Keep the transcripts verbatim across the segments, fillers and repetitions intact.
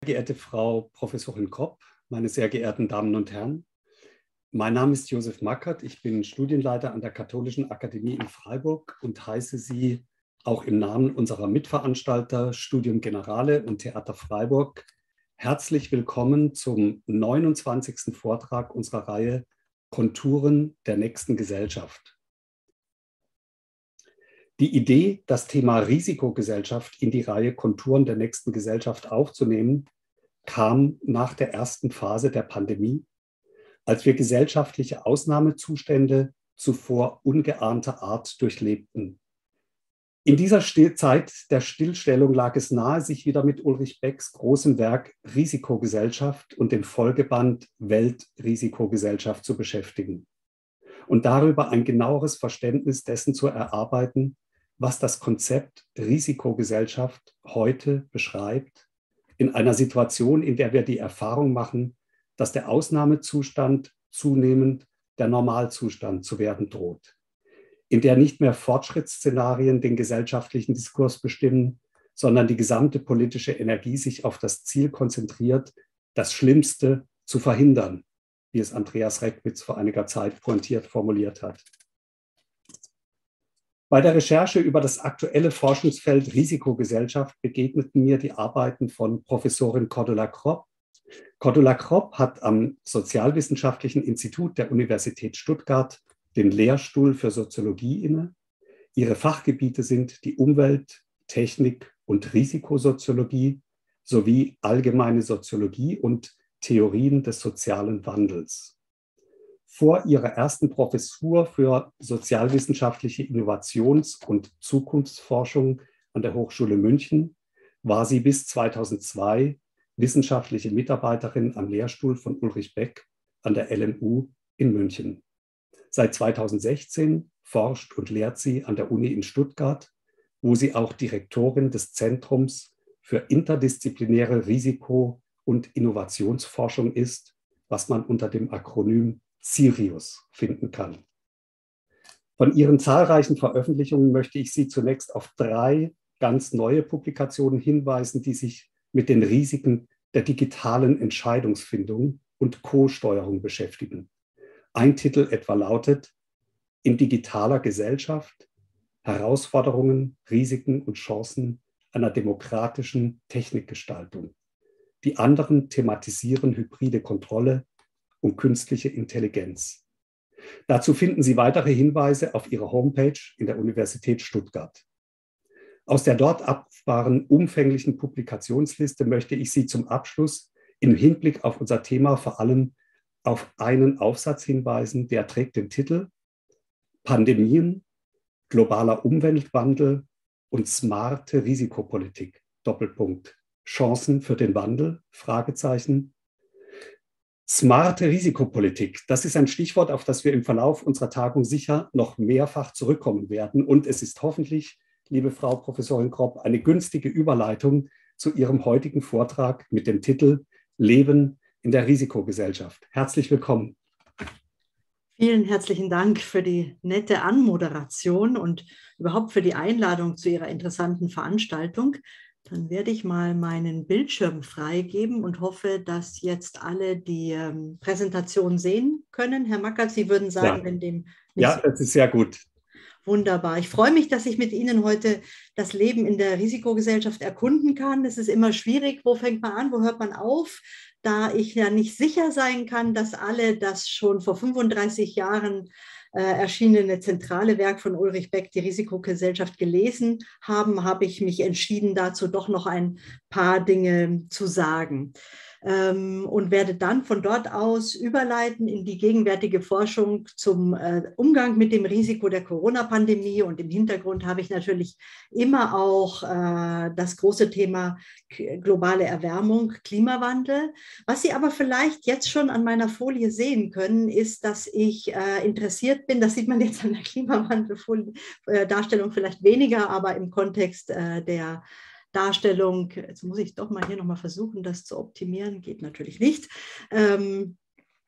Sehr geehrte Frau Professorin Kropp, meine sehr geehrten Damen und Herren, mein Name ist Josef Mackert, ich bin Studienleiter an der Katholischen Akademie in Freiburg und heiße Sie auch im Namen unserer Mitveranstalter Studium Generale und Theater Freiburg herzlich willkommen zum neunundzwanzigsten Vortrag unserer Reihe Konturen der nächsten Gesellschaft. Die Idee, das Thema Risikogesellschaft in die Reihe Konturen der nächsten Gesellschaft aufzunehmen, kam nach der ersten Phase der Pandemie, als wir gesellschaftliche Ausnahmezustände zuvor ungeahnter Art durchlebten. In dieser Zeit der Stillstellung lag es nahe, sich wieder mit Ulrich Becks großem Werk Risikogesellschaft und dem Folgeband Weltrisikogesellschaft zu beschäftigen und darüber ein genaueres Verständnis dessen zu erarbeiten, was das Konzept Risikogesellschaft heute beschreibt, in einer Situation, in der wir die Erfahrung machen, dass der Ausnahmezustand zunehmend der Normalzustand zu werden droht, in der nicht mehr Fortschrittsszenarien den gesellschaftlichen Diskurs bestimmen, sondern die gesamte politische Energie sich auf das Ziel konzentriert, das Schlimmste zu verhindern, wie es Andreas Reckwitz vor einiger Zeit pointiert formuliert hat. Bei der Recherche über das aktuelle Forschungsfeld Risikogesellschaft begegneten mir die Arbeiten von Professorin Cordula Kropp. Cordula Kropp hat am Sozialwissenschaftlichen Institut der Universität Stuttgart den Lehrstuhl für Soziologie inne. Ihre Fachgebiete sind die Umwelt-, Technik- und Risikosoziologie sowie allgemeine Soziologie und Theorien des sozialen Wandels. Vor ihrer ersten Professur für sozialwissenschaftliche Innovations- und Zukunftsforschung an der Hochschule München war sie bis zweitausendzwei wissenschaftliche Mitarbeiterin am Lehrstuhl von Ulrich Beck an der L M U in München. Seit zweitausendsechzehn forscht und lehrt sie an der Uni in Stuttgart, wo sie auch Direktorin des Zentrums für interdisziplinäre Risiko- und Innovationsforschung ist, was man unter dem Akronym CIRIUS finden kann. Von ihren zahlreichen Veröffentlichungen möchte ich Sie zunächst auf drei ganz neue Publikationen hinweisen, die sich mit den Risiken der digitalen Entscheidungsfindung und Co-Steuerung beschäftigen. Ein Titel etwa lautet In digitaler Gesellschaft: Herausforderungen, Risiken und Chancen einer demokratischen Technikgestaltung. Die anderen thematisieren hybride Kontrolle und künstliche Intelligenz. Dazu finden Sie weitere Hinweise auf Ihrer Homepage in der Universität Stuttgart. Aus der dort abrufbaren umfänglichen Publikationsliste möchte ich Sie zum Abschluss im Hinblick auf unser Thema vor allem auf einen Aufsatz hinweisen, der trägt den Titel Pandemien, globaler Umweltwandel und smarte Risikopolitik, Doppelpunkt, Chancen für den Wandel, Fragezeichen. Smarte Risikopolitik, das ist ein Stichwort, auf das wir im Verlauf unserer Tagung sicher noch mehrfach zurückkommen werden. Und es ist hoffentlich, liebe Frau Professorin Kropp, eine günstige Überleitung zu Ihrem heutigen Vortrag mit dem Titel Leben in der Risikogesellschaft. Herzlich willkommen. Vielen herzlichen Dank für die nette Anmoderation und überhaupt für die Einladung zu Ihrer interessanten Veranstaltung. Dann werde ich mal meinen Bildschirm freigeben und hoffe, dass jetzt alle die ähm, Präsentation sehen können. Herr Mackert, Sie würden sagen, Ja. wenn dem nicht Ja, das ist sehr gut. Wunderbar. Ich freue mich, dass ich mit Ihnen heute das Leben in der Risikogesellschaft erkunden kann. Es ist immer schwierig, wo fängt man an, wo hört man auf? Da ich ja nicht sicher sein kann, dass alle das schon vor fünfunddreißig Jahren äh, erschienene zentrale Werk von Ulrich Beck, die Risikogesellschaft, gelesen haben, habe ich mich entschieden, dazu doch noch ein paar Dinge zu sagen. Ähm, und werde dann von dort aus überleiten in die gegenwärtige Forschung zum äh, Umgang mit dem Risiko der Corona-Pandemie. Und im Hintergrund habe ich natürlich immer auch äh, das große Thema globale Erwärmung, Klimawandel. Was Sie aber vielleicht jetzt schon an meiner Folie sehen können, ist, dass ich äh, interessiert bin, das sieht man jetzt an der Klimawandeldarstellung äh, vielleicht weniger, aber im Kontext äh, der Darstellung, jetzt muss ich doch mal hier nochmal versuchen, das zu optimieren, geht natürlich nicht. Ähm,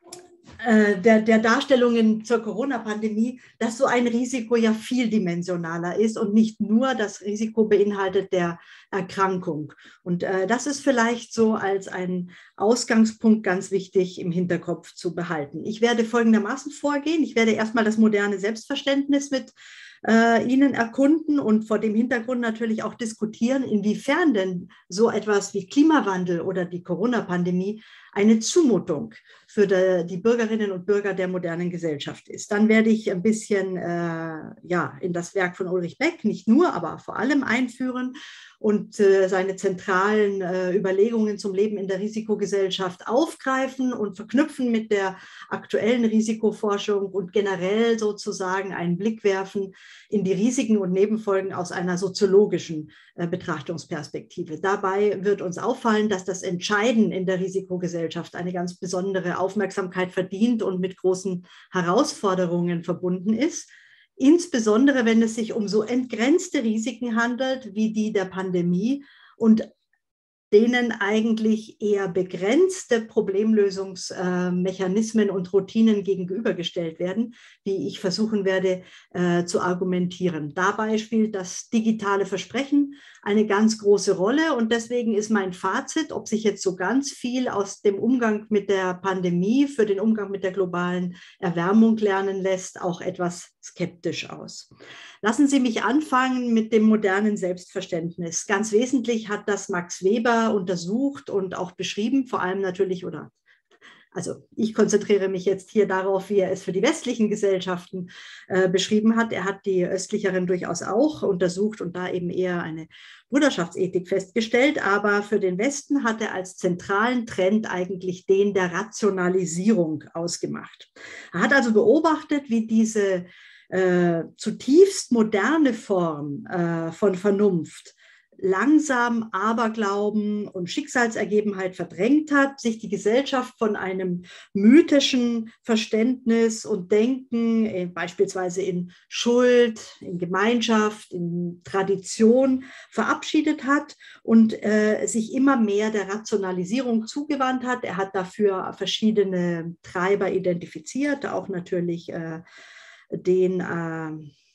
äh, der, der Darstellungen zur Corona-Pandemie, dass so ein Risiko ja vieldimensionaler ist und nicht nur das Risiko beinhaltet der Erkrankung. Und äh, das ist vielleicht so als ein Ausgangspunkt ganz wichtig im Hinterkopf zu behalten. Ich werde folgendermaßen vorgehen. Ich werde erstmal das moderne Selbstverständnis mit äh, Ihnen erkunden und vor dem Hintergrund natürlich auch diskutieren, inwiefern denn so etwas wie Klimawandel oder die Corona-Pandemie eine Zumutung für die, die Bürgerinnen und Bürger der modernen Gesellschaft ist. Dann werde ich ein bisschen äh, ja, in das Werk von Ulrich Beck, nicht nur, aber vor allem einführen und äh, seine zentralen äh, Überlegungen zum Leben in der Risikogesellschaft aufgreifen und verknüpfen mit der aktuellen Risikoforschung und generell sozusagen einen Blick werfen in die Risiken und Nebenfolgen aus einer soziologischen äh, Betrachtungsperspektive. Dabei wird uns auffallen, dass das Entscheiden in der Risikogesellschaft eine ganz besondere Aufmerksamkeit verdient und mit großen Herausforderungen verbunden ist. Insbesondere, wenn es sich um so entgrenzte Risiken handelt, wie die der Pandemie und denen eigentlich eher begrenzte Problemlösungsmechanismen und Routinen gegenübergestellt werden, die ich versuchen werde äh, zu argumentieren. Dabei spielt das digitale Versprechen eine ganz große Rolle und deswegen ist mein Fazit, ob sich jetzt so ganz viel aus dem Umgang mit der Pandemie für den Umgang mit der globalen Erwärmung lernen lässt, auch etwas skeptisch aus. Lassen Sie mich anfangen mit dem modernen Selbstverständnis. Ganz wesentlich hat das Max Weber untersucht und auch beschrieben, vor allem natürlich, oder also ich konzentriere mich jetzt hier darauf, wie er es für die westlichen Gesellschaften äh, beschrieben hat. Er hat die östlicheren durchaus auch untersucht und da eben eher eine Bruderschaftsethik festgestellt. Aber für den Westen hat er als zentralen Trend eigentlich den der Rationalisierung ausgemacht. Er hat also beobachtet, wie diese äh, zutiefst moderne Form äh, von Vernunft langsam Aberglauben und Schicksalsergebenheit verdrängt hat, sich die Gesellschaft von einem mythischen Verständnis und Denken, äh, beispielsweise in Schuld, in Gemeinschaft, in Tradition verabschiedet hat und äh, sich immer mehr der Rationalisierung zugewandt hat. Er hat dafür verschiedene Treiber identifiziert, auch natürlich äh, den äh,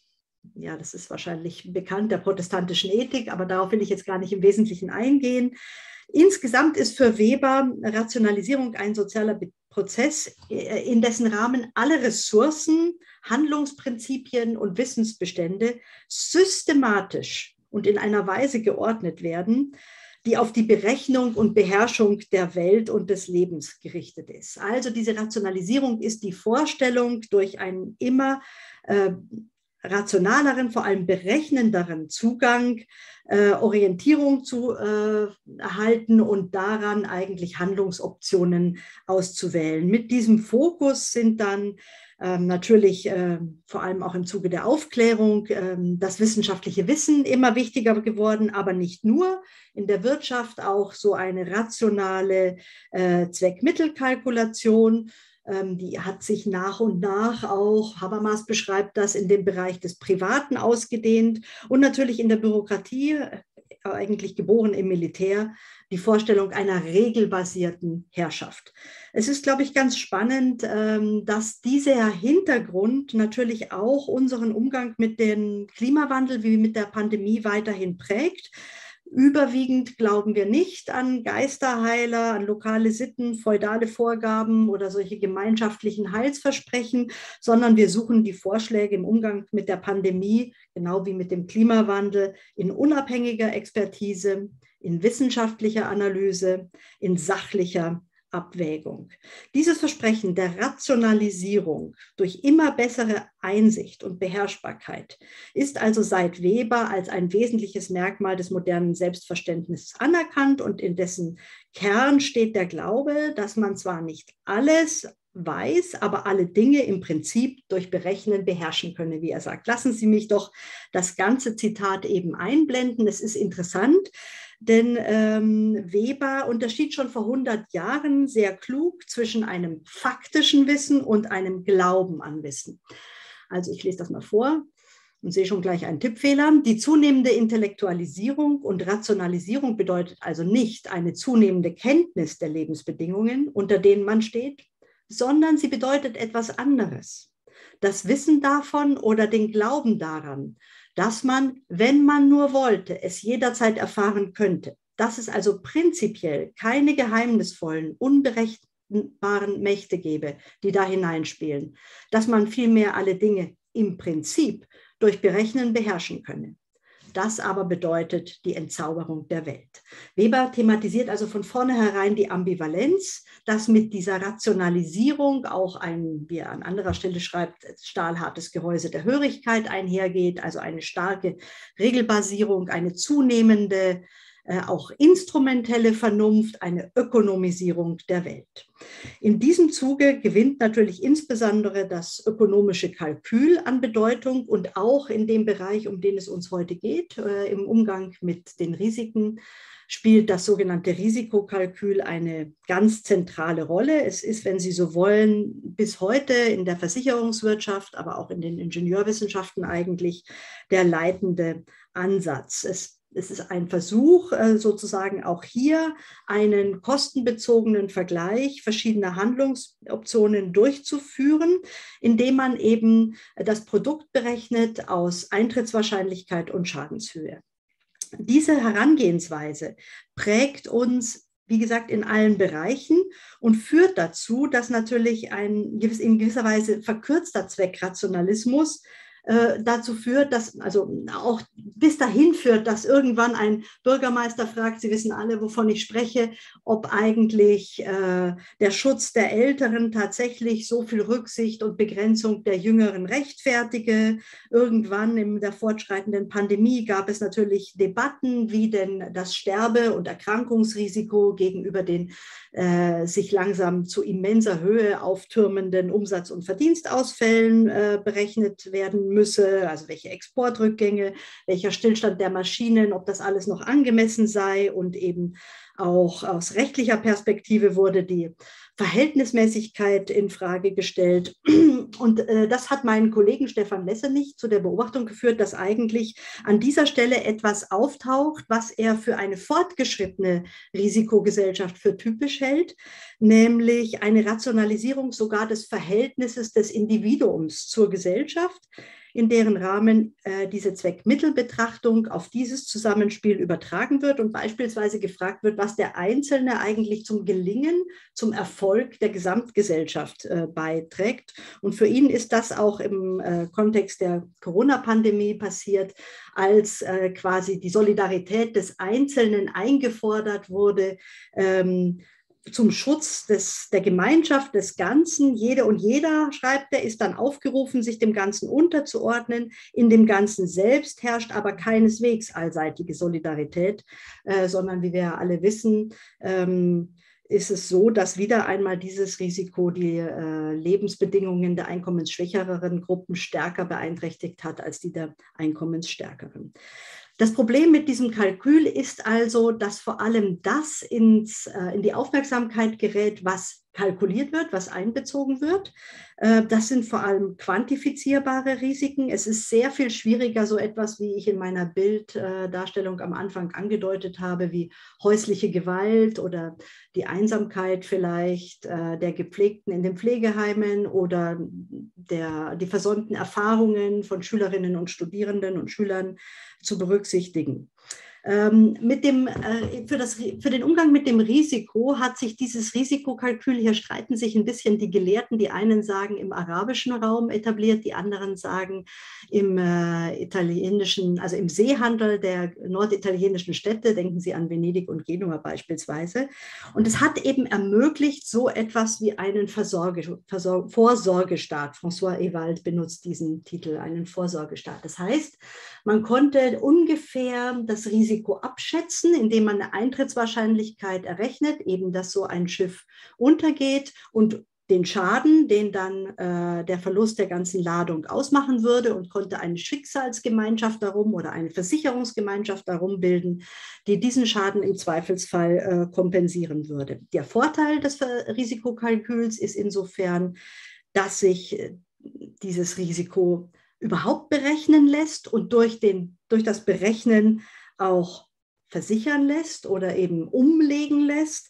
ja, das ist wahrscheinlich bekannt, der protestantischen Ethik, aber darauf will ich jetzt gar nicht im Wesentlichen eingehen. Insgesamt ist für Weber Rationalisierung ein sozialer Prozess, in dessen Rahmen alle Ressourcen, Handlungsprinzipien und Wissensbestände systematisch und in einer Weise geordnet werden, die auf die Berechnung und Beherrschung der Welt und des Lebens gerichtet ist. Also diese Rationalisierung ist die Vorstellung durch einen immer äh, rationaleren, vor allem berechnenderen Zugang, äh, Orientierung zu äh, erhalten und daran eigentlich Handlungsoptionen auszuwählen. Mit diesem Fokus sind dann ähm, natürlich äh, vor allem auch im Zuge der Aufklärung äh, das wissenschaftliche Wissen immer wichtiger geworden, aber nicht nur. In der Wirtschaft auch so eine rationale äh, Zweck-Mittel-Kalkulation. Die hat sich nach und nach auch, Habermas beschreibt das, in dem Bereich des Privaten ausgedehnt und natürlich in der Bürokratie, eigentlich geboren im Militär, die Vorstellung einer regelbasierten Herrschaft. Es ist, glaube ich, ganz spannend, dass dieser Hintergrund natürlich auch unseren Umgang mit dem Klimawandel wie mit der Pandemie weiterhin prägt. Überwiegend glauben wir nicht an Geisterheiler, an lokale Sitten, feudale Vorgaben oder solche gemeinschaftlichen Heilsversprechen, sondern wir suchen die Vorschläge im Umgang mit der Pandemie, genau wie mit dem Klimawandel, in unabhängiger Expertise, in wissenschaftlicher Analyse, in sachlicher Abwägung. Dieses Versprechen der Rationalisierung durch immer bessere Einsicht und Beherrschbarkeit ist also seit Weber als ein wesentliches Merkmal des modernen Selbstverständnisses anerkannt und in dessen Kern steht der Glaube, dass man zwar nicht alles weiß, aber alle Dinge im Prinzip durch Berechnen beherrschen könne, wie er sagt. Lassen Sie mich doch das ganze Zitat eben einblenden. Es ist interessant, denn ähm, Weber unterschied schon vor hundert Jahren sehr klug zwischen einem faktischen Wissen und einem Glauben an Wissen. Also ich lese das mal vor und sehe schon gleich einen Tippfehler. Die zunehmende Intellektualisierung und Rationalisierung bedeutet also nicht eine zunehmende Kenntnis der Lebensbedingungen, unter denen man steht, sondern sie bedeutet etwas anderes. Das Wissen davon oder den Glauben daran, dass man, wenn man nur wollte, es jederzeit erfahren könnte. Dass es also prinzipiell keine geheimnisvollen, unberechenbaren Mächte gäbe, die da hineinspielen. Dass man vielmehr alle Dinge im Prinzip durch Berechnen beherrschen könne. Das aber bedeutet die Entzauberung der Welt. Weber thematisiert also von vornherein die Ambivalenz, dass mit dieser Rationalisierung auch ein, wie er an anderer Stelle schreibt, stahlhartes Gehäuse der Hörigkeit einhergeht, also eine starke Regelbasierung, eine zunehmende, äh, auch instrumentelle Vernunft, eine Ökonomisierung der Welt. In diesem Zuge gewinnt natürlich insbesondere das ökonomische Kalkül an Bedeutung und auch in dem Bereich, um den es uns heute geht, äh, im Umgang mit den Risiken, spielt das sogenannte Risikokalkül eine ganz zentrale Rolle. Es ist, wenn Sie so wollen, bis heute in der Versicherungswirtschaft, aber auch in den Ingenieurwissenschaften eigentlich der leitende Ansatz. Es Es ist ein Versuch, sozusagen auch hier einen kostenbezogenen Vergleich verschiedener Handlungsoptionen durchzuführen, indem man eben das Produkt berechnet aus Eintrittswahrscheinlichkeit und Schadenshöhe. Diese Herangehensweise prägt uns, wie gesagt, in allen Bereichen und führt dazu, dass natürlich ein in gewisser Weise verkürzter Zweckrationalismus äh, dazu führt, dass, also auch bis dahin führt, dass irgendwann ein Bürgermeister fragt, Sie wissen alle, wovon ich spreche, ob eigentlich äh, der Schutz der Älteren tatsächlich so viel Rücksicht und Begrenzung der Jüngeren rechtfertige. Irgendwann in der fortschreitenden Pandemie gab es natürlich Debatten, wie denn das Sterbe- und Erkrankungsrisiko gegenüber den äh, sich langsam zu immenser Höhe auftürmenden Umsatz- und Verdienstausfällen äh, berechnet werden müsse, also welche Exportrückgänge, welcher Stillstand der Maschinen, ob das alles noch angemessen sei, und eben auch aus rechtlicher Perspektive wurde die Verhältnismäßigkeit in Frage gestellt. Und äh, das hat meinen Kollegen Stefan Lessenich zu der Beobachtung geführt, dass eigentlich an dieser Stelle etwas auftaucht, was er für eine fortgeschrittene Risikogesellschaft für typisch hält, nämlich eine Rationalisierung sogar des Verhältnisses des Individuums zur Gesellschaft, in deren Rahmen äh, diese Zweckmittelbetrachtung auf dieses Zusammenspiel übertragen wird und beispielsweise gefragt wird, was der Einzelne eigentlich zum Gelingen, zum Erfolg der Gesamtgesellschaft äh, beiträgt. Und für ihn ist das auch im äh, Kontext der Corona-Pandemie passiert, als äh, quasi die Solidarität des Einzelnen eingefordert wurde, ähm, zum Schutz des, der Gemeinschaft, des Ganzen. Jede und jeder, schreibt er, ist dann aufgerufen, sich dem Ganzen unterzuordnen. In dem Ganzen selbst herrscht aber keineswegs allseitige Solidarität, äh, sondern wie wir alle wissen, ähm, ist es so, dass wieder einmal dieses Risiko die äh, Lebensbedingungen der einkommensschwächeren Gruppen stärker beeinträchtigt hat als die der einkommensstärkeren. Das Problem mit diesem Kalkül ist also, dass vor allem das ins, äh, in die Aufmerksamkeit gerät, was kalkuliert wird, was einbezogen wird. Äh, das sind vor allem quantifizierbare Risiken. Es ist sehr viel schwieriger, so etwas, wie ich in meiner Bilddarstellung am Anfang angedeutet habe, wie häusliche Gewalt oder die Einsamkeit vielleicht äh, der Gepflegten in den Pflegeheimen oder der, die versäumten Erfahrungen von Schülerinnen und Studierenden und Schülern zu berücksichtigen. Ähm, mit dem, äh, für, das, für den Umgang mit dem Risiko hat sich dieses Risikokalkül, hier streiten sich ein bisschen die Gelehrten, die einen sagen im arabischen Raum etabliert, die anderen sagen im äh, italienischen, also im Seehandel der norditalienischen Städte, denken Sie an Venedig und Genua beispielsweise. Und es hat eben ermöglicht, so etwas wie einen Versorge, Versor, Vorsorgestaat. François Ewald benutzt diesen Titel, einen Vorsorgestaat. Das heißt, man konnte ungefähr das Risiko Risiko abschätzen, indem man eine Eintrittswahrscheinlichkeit errechnet, eben dass so ein Schiff untergeht und den Schaden, den dann äh, der Verlust der ganzen Ladung ausmachen würde, und konnte eine Schicksalsgemeinschaft darum oder eine Versicherungsgemeinschaft darum bilden, die diesen Schaden im Zweifelsfall äh, kompensieren würde. Der Vorteil des Risikokalküls ist insofern, dass sich äh, dieses Risiko überhaupt berechnen lässt und durch, den, durch das Berechnen auch versichern lässt oder eben umlegen lässt.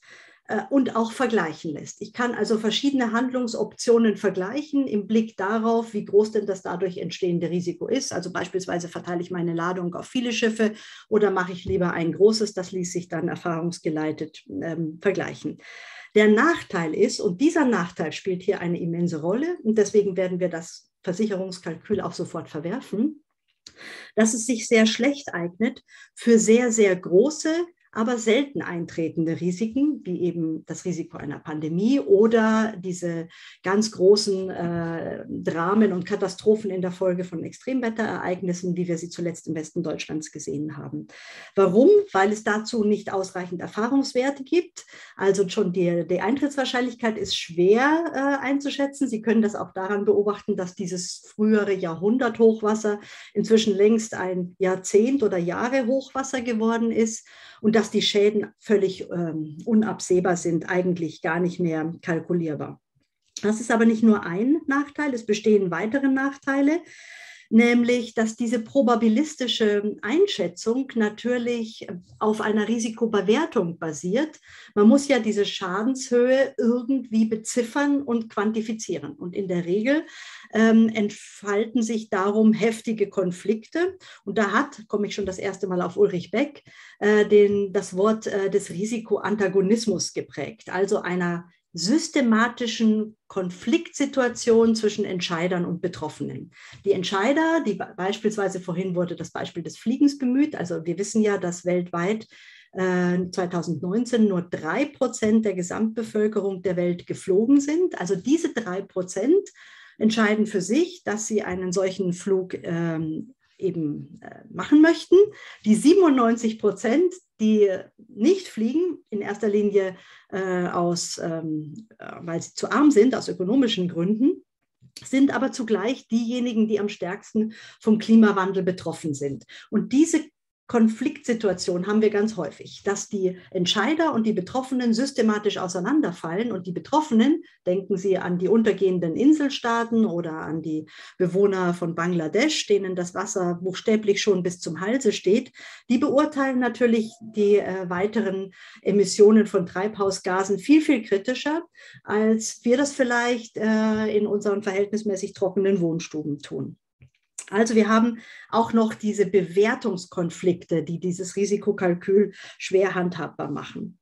und auch vergleichen lässt. Ich kann also verschiedene Handlungsoptionen vergleichen im Blick darauf, wie groß denn das dadurch entstehende Risiko ist. Also beispielsweise verteile ich meine Ladung auf viele Schiffe oder mache ich lieber ein großes, das ließ sich dann erfahrungsgeleitet ähm, vergleichen. Der Nachteil ist, und dieser Nachteil spielt hier eine immense Rolle, und deswegen werden wir das Versicherungskalkül auch sofort verwerfen, dass es sich sehr schlecht eignet für sehr, sehr große, aber selten eintretende Risiken, wie eben das Risiko einer Pandemie oder diese ganz großen äh, Dramen und Katastrophen in der Folge von Extremwetterereignissen, wie wir sie zuletzt im Westen Deutschlands gesehen haben. Warum? Weil es dazu nicht ausreichend Erfahrungswerte gibt. Also schon die, die Eintrittswahrscheinlichkeit ist schwer äh, einzuschätzen. Sie können das auch daran beobachten, dass dieses frühere Jahrhundert-Hochwasser inzwischen längst ein Jahrzehnt oder Jahre Hochwasser geworden ist. Und dass die Schäden völlig ähm, unabsehbar sind, eigentlich gar nicht mehr kalkulierbar. Das ist aber nicht nur ein Nachteil, es bestehen weitere Nachteile, nämlich, dass diese probabilistische Einschätzung natürlich auf einer Risikobewertung basiert. Man muss ja diese Schadenshöhe irgendwie beziffern und quantifizieren. Und in der Regel ähm, entfalten sich darum heftige Konflikte. Und da hat, komme ich schon das erste Mal auf Ulrich Beck, äh, den, das Wort äh, des Risikoantagonismus geprägt, also einer systematischen Konfliktsituation zwischen Entscheidern und Betroffenen. Die Entscheider, die beispielsweise, vorhin wurde das Beispiel des Fliegens bemüht, also wir wissen ja, dass weltweit äh, zwanzig neunzehn nur drei Prozent der Gesamtbevölkerung der Welt geflogen sind. Also diese drei Prozent entscheiden für sich, dass sie einen solchen Flug ähm, eben äh, machen möchten. Die siebenundneunzig Prozent, die nicht fliegen, in erster Linie äh, aus, ähm, weil sie zu arm sind, aus ökonomischen Gründen, sind aber zugleich diejenigen, die am stärksten vom Klimawandel betroffen sind. Und diese Konfliktsituation haben wir ganz häufig, dass die Entscheider und die Betroffenen systematisch auseinanderfallen und die Betroffenen, denken Sie an die untergehenden Inselstaaten oder an die Bewohner von Bangladesch, denen das Wasser buchstäblich schon bis zum Halse steht, die beurteilen natürlich die äh, weiteren Emissionen von Treibhausgasen viel, viel kritischer, als wir das vielleicht äh, in unseren verhältnismäßig trockenen Wohnstuben tun. Also wir haben auch noch diese Bewertungskonflikte, die dieses Risikokalkül schwer handhabbar machen.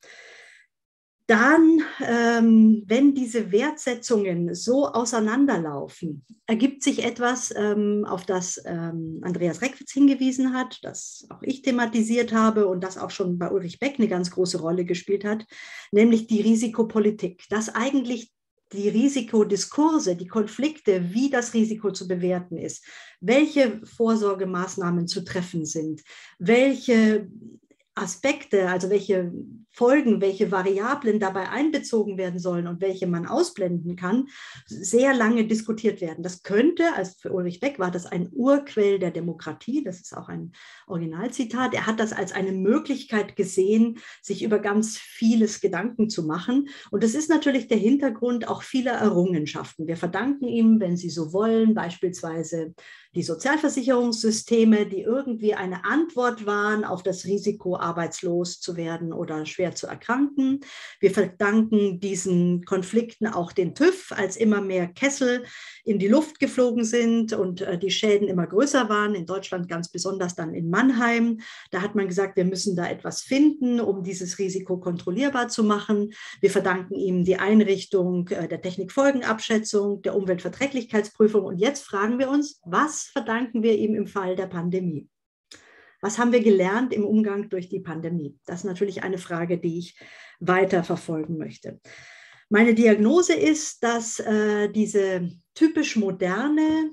Dann, ähm, wenn diese Wertsetzungen so auseinanderlaufen, ergibt sich etwas, ähm, auf das ähm, Andreas Reckwitz hingewiesen hat, das auch ich thematisiert habe und das auch schon bei Ulrich Beck eine ganz große Rolle gespielt hat, nämlich die Risikopolitik, dass eigentlich die Risikodiskurse, die Konflikte, wie das Risiko zu bewerten ist, welche Vorsorgemaßnahmen zu treffen sind, welche Aspekte, also welche Folgen, welche Variablen dabei einbezogen werden sollen und welche man ausblenden kann, sehr lange diskutiert werden. Das könnte, also für Ulrich Beck war das ein Urquell der Demokratie, das ist auch ein Originalzitat, er hat das als eine Möglichkeit gesehen, sich über ganz vieles Gedanken zu machen. Und das ist natürlich der Hintergrund auch vieler Errungenschaften. Wir verdanken ihm, wenn Sie so wollen, beispielsweise die Sozialversicherungssysteme, die irgendwie eine Antwort waren auf das Risiko, arbeitslos zu werden oder schwer zu erkranken. Wir verdanken diesen Konflikten auch den TÜV, als immer mehr Kessel in die Luft geflogen sind und äh, die Schäden immer größer waren, in Deutschland ganz besonders dann in Mannheim. Da hat man gesagt, wir müssen da etwas finden, um dieses Risiko kontrollierbar zu machen. Wir verdanken ihm die Einrichtung äh, der Technikfolgenabschätzung, der Umweltverträglichkeitsprüfung. Und jetzt fragen wir uns, was verdanken wir ihm im Fall der Pandemie? Was haben wir gelernt im Umgang durch die Pandemie? Das ist natürlich eine Frage, die ich weiter verfolgen möchte. Meine Diagnose ist, dass äh, diese typisch moderne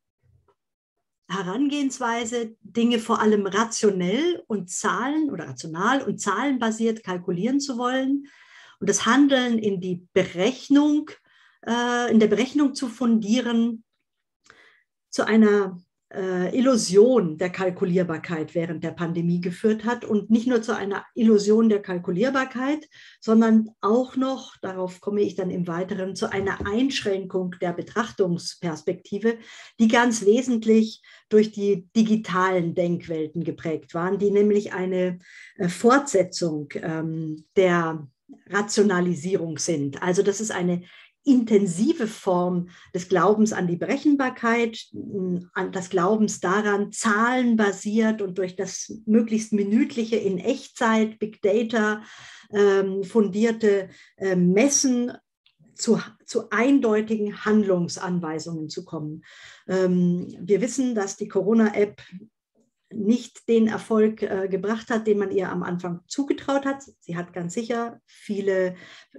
Herangehensweise, Dinge vor allem rationell und Zahlen oder rational und zahlenbasiert kalkulieren zu wollen und das Handeln in die Berechnung, äh, in der Berechnung zu fundieren, zu einer äh, Illusion der Kalkulierbarkeit während der Pandemie geführt hat und nicht nur zu einer Illusion der Kalkulierbarkeit, sondern auch noch, darauf komme ich dann im Weiteren, zu einer Einschränkung der Betrachtungsperspektive, die ganz wesentlich durch die digitalen Denkwelten geprägt waren, die nämlich eine äh, Fortsetzung ähm, der Rationalisierung sind. Also das ist eine intensive Form des Glaubens an die Berechenbarkeit, an das Glaubens daran, zahlenbasiert und durch das möglichst minütliche in Echtzeit, Big Data ähm, fundierte äh, Messen zu, zu eindeutigen Handlungsanweisungen zu kommen. Ähm, wir wissen, dass die Corona-App nicht den Erfolg äh, gebracht hat, den man ihr am Anfang zugetraut hat. Sie hat ganz sicher viele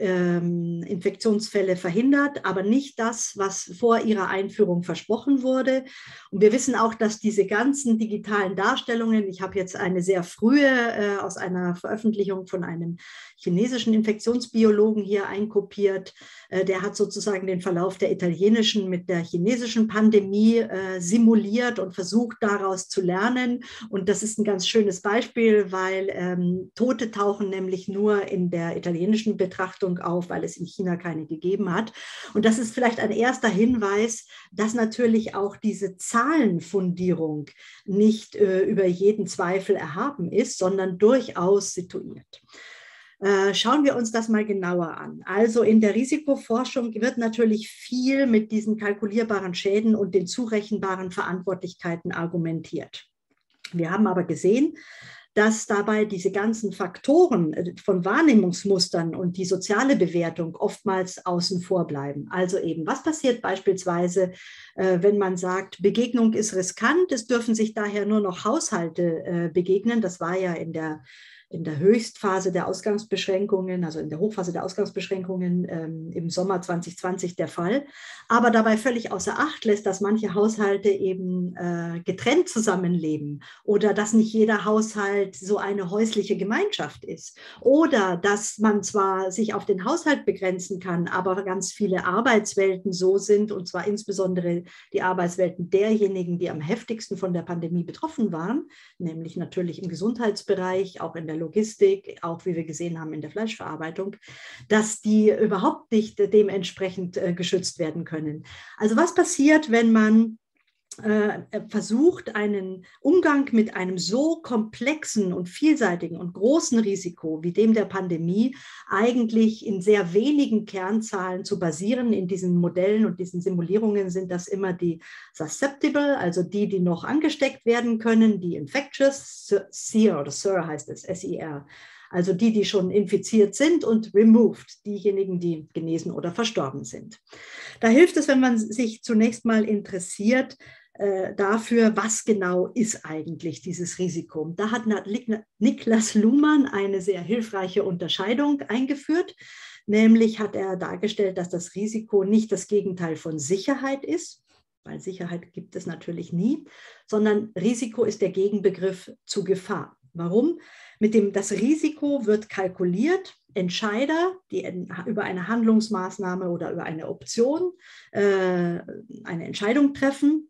ähm, Infektionsfälle verhindert, aber nicht das, was vor ihrer Einführung versprochen wurde. Und wir wissen auch, dass diese ganzen digitalen Darstellungen, ich habe jetzt eine sehr frühe äh, aus einer Veröffentlichung von einem chinesischen Infektionsbiologen hier einkopiert, äh, der hat sozusagen den Verlauf der italienischen mit der chinesischen Pandemie äh, simuliert und versucht, daraus zu lernen. Und das ist ein ganz schönes Beispiel, weil ähm, Tote tauchen nämlich nur in der italienischen Betrachtung auf, weil es in China keine gegeben hat. Und das ist vielleicht ein erster Hinweis, dass natürlich auch diese Zahlenfundierung nicht äh, über jeden Zweifel erhaben ist, sondern durchaus situiert. Schauen wir uns das mal genauer an. Also in der Risikoforschung wird natürlich viel mit diesen kalkulierbaren Schäden und den zurechenbaren Verantwortlichkeiten argumentiert. Wir haben aber gesehen, dass dabei diese ganzen Faktoren von Wahrnehmungsmustern und die soziale Bewertung oftmals außen vor bleiben. Also eben, was passiert beispielsweise, wenn man sagt, Begegnung ist riskant, es dürfen sich daher nur noch Haushalte begegnen. Das war ja in der in der Höchstphase der Ausgangsbeschränkungen, also in der Hochphase der Ausgangsbeschränkungen ähm, im Sommer zwanzig zwanzig der Fall, aber dabei völlig außer Acht lässt, dass manche Haushalte eben äh, getrennt zusammenleben oder dass nicht jeder Haushalt so eine häusliche Gemeinschaft ist oder dass man zwar sich auf den Haushalt begrenzen kann, aber ganz viele Arbeitswelten so sind, und zwar insbesondere die Arbeitswelten derjenigen, die am heftigsten von der Pandemie betroffen waren, nämlich natürlich im Gesundheitsbereich, auch in der Logistik, auch wie wir gesehen haben in der Fleischverarbeitung, dass die überhaupt nicht dementsprechend äh, geschützt werden können. Also was passiert, wenn man äh, versucht, einen Umgang mit einem so komplexen und vielseitigen und großen Risiko wie dem der Pandemie eigentlich in sehr wenigen Kernzahlen zu basieren? In diesen Modellen und diesen Simulierungen sind das immer die susceptible, also die, die noch angesteckt werden können, die infectious, S E R oder S E R heißt es, S I R, also die, die schon infiziert sind, und removed, diejenigen, die genesen oder verstorben sind. Da hilft es, wenn man sich zunächst mal interessiert äh, dafür, was genau ist eigentlich dieses Risiko. Da hat Niklas Luhmann eine sehr hilfreiche Unterscheidung eingeführt. Nämlich hat er dargestellt, dass das Risiko nicht das Gegenteil von Sicherheit ist, weil Sicherheit gibt es natürlich nie, sondern Risiko ist der Gegenbegriff zu Gefahr. Warum? Mit dem, das Risiko wird kalkuliert. Entscheider, die über eine Handlungsmaßnahme oder über eine Option äh, eine Entscheidung treffen,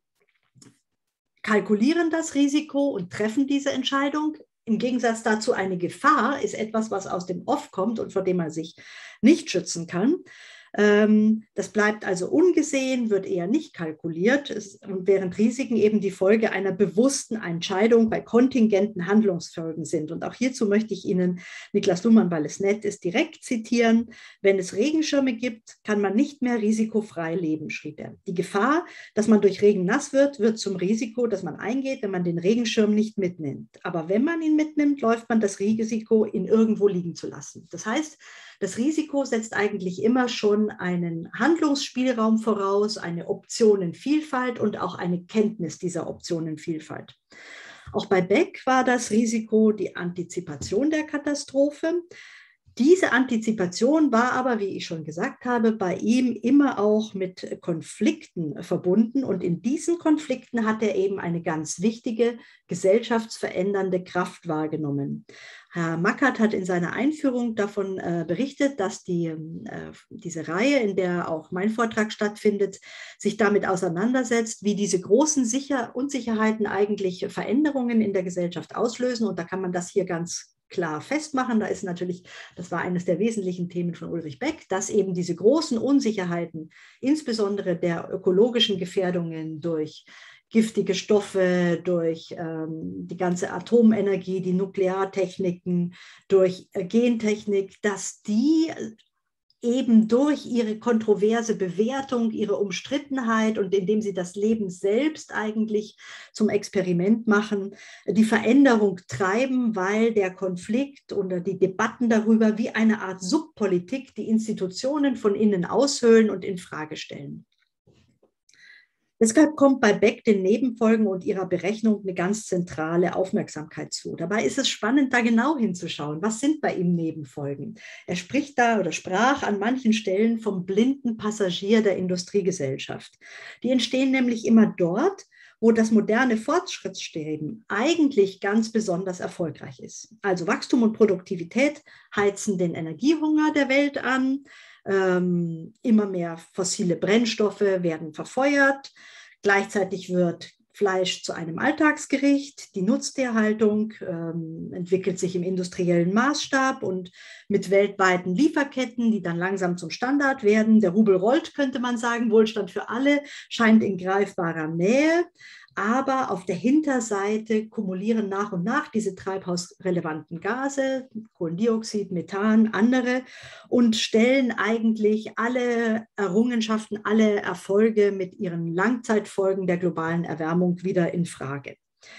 kalkulieren das Risiko und treffen diese Entscheidung. Im Gegensatz dazu, eine Gefahr ist etwas, was aus dem Off kommt und vor dem man sich nicht schützen kann. Das bleibt also ungesehen, wird eher nicht kalkuliert, und während Risiken eben die Folge einer bewussten Entscheidung bei kontingenten Handlungsfolgen sind. Und auch hierzu möchte ich Ihnen Niklas Luhmann, weil es nett ist, direkt zitieren. Wenn es Regenschirme gibt, kann man nicht mehr risikofrei leben, schrieb er. Die Gefahr, dass man durch Regen nass wird, wird zum Risiko, das man eingeht, wenn man den Regenschirm nicht mitnimmt. Aber wenn man ihn mitnimmt, läuft man das Risiko, ihn irgendwo liegen zu lassen. Das heißt, das Risiko setzt eigentlich immer schon einen Handlungsspielraum voraus, eine Optionenvielfalt und auch eine Kenntnis dieser Optionenvielfalt. Auch bei Beck war das Risiko die Antizipation der Katastrophe. Diese Antizipation war aber, wie ich schon gesagt habe, bei ihm immer auch mit Konflikten verbunden. Und in diesen Konflikten hat er eben eine ganz wichtige gesellschaftsverändernde Kraft wahrgenommen. Herr Mackert hat in seiner Einführung davon äh, berichtet, dass die, äh, diese Reihe, in der auch mein Vortrag stattfindet, sich damit auseinandersetzt, wie diese großen Sicher- Unsicherheiten eigentlich Veränderungen in der Gesellschaft auslösen. Und da kann man das hier ganz klar festmachen. Da ist natürlich, das war eines der wesentlichen Themen von Ulrich Beck, dass eben diese großen Unsicherheiten, insbesondere der ökologischen Gefährdungen durch giftige Stoffe, durch ähm, die ganze Atomenergie, die Nukleartechniken, durch äh, Gentechnik, dass die eben durch ihre kontroverse Bewertung, ihre Umstrittenheit und indem sie das Leben selbst eigentlich zum Experiment machen, die Veränderung treiben, weil der Konflikt oder die Debatten darüber wie eine Art Subpolitik die Institutionen von innen aushöhlen und in Frage stellen. Deshalb kommt bei Beck den Nebenfolgen und ihrer Berechnung eine ganz zentrale Aufmerksamkeit zu. Dabei ist es spannend, da genau hinzuschauen. Was sind bei ihm Nebenfolgen? Er spricht da oder sprach an manchen Stellen vom blinden Passagier der Industriegesellschaft. Die entstehen nämlich immer dort, wo das moderne Fortschrittsstreben eigentlich ganz besonders erfolgreich ist. Also Wachstum und Produktivität heizen den Energiehunger der Welt an. Ähm, immer mehr fossile Brennstoffe werden verfeuert. Gleichzeitig wird Fleisch zu einem Alltagsgericht. Die Nutztierhaltung ähm, entwickelt sich im industriellen Maßstab und mit weltweiten Lieferketten, die dann langsam zum Standard werden. Der Rubel rollt, könnte man sagen. Wohlstand für alle scheint in greifbarer Nähe. Aber auf der Hinterseite kumulieren nach und nach diese treibhausrelevanten Gase, Kohlendioxid, Methan, andere, und stellen eigentlich alle Errungenschaften, alle Erfolge mit ihren Langzeitfolgen der globalen Erwärmung wieder in Frage.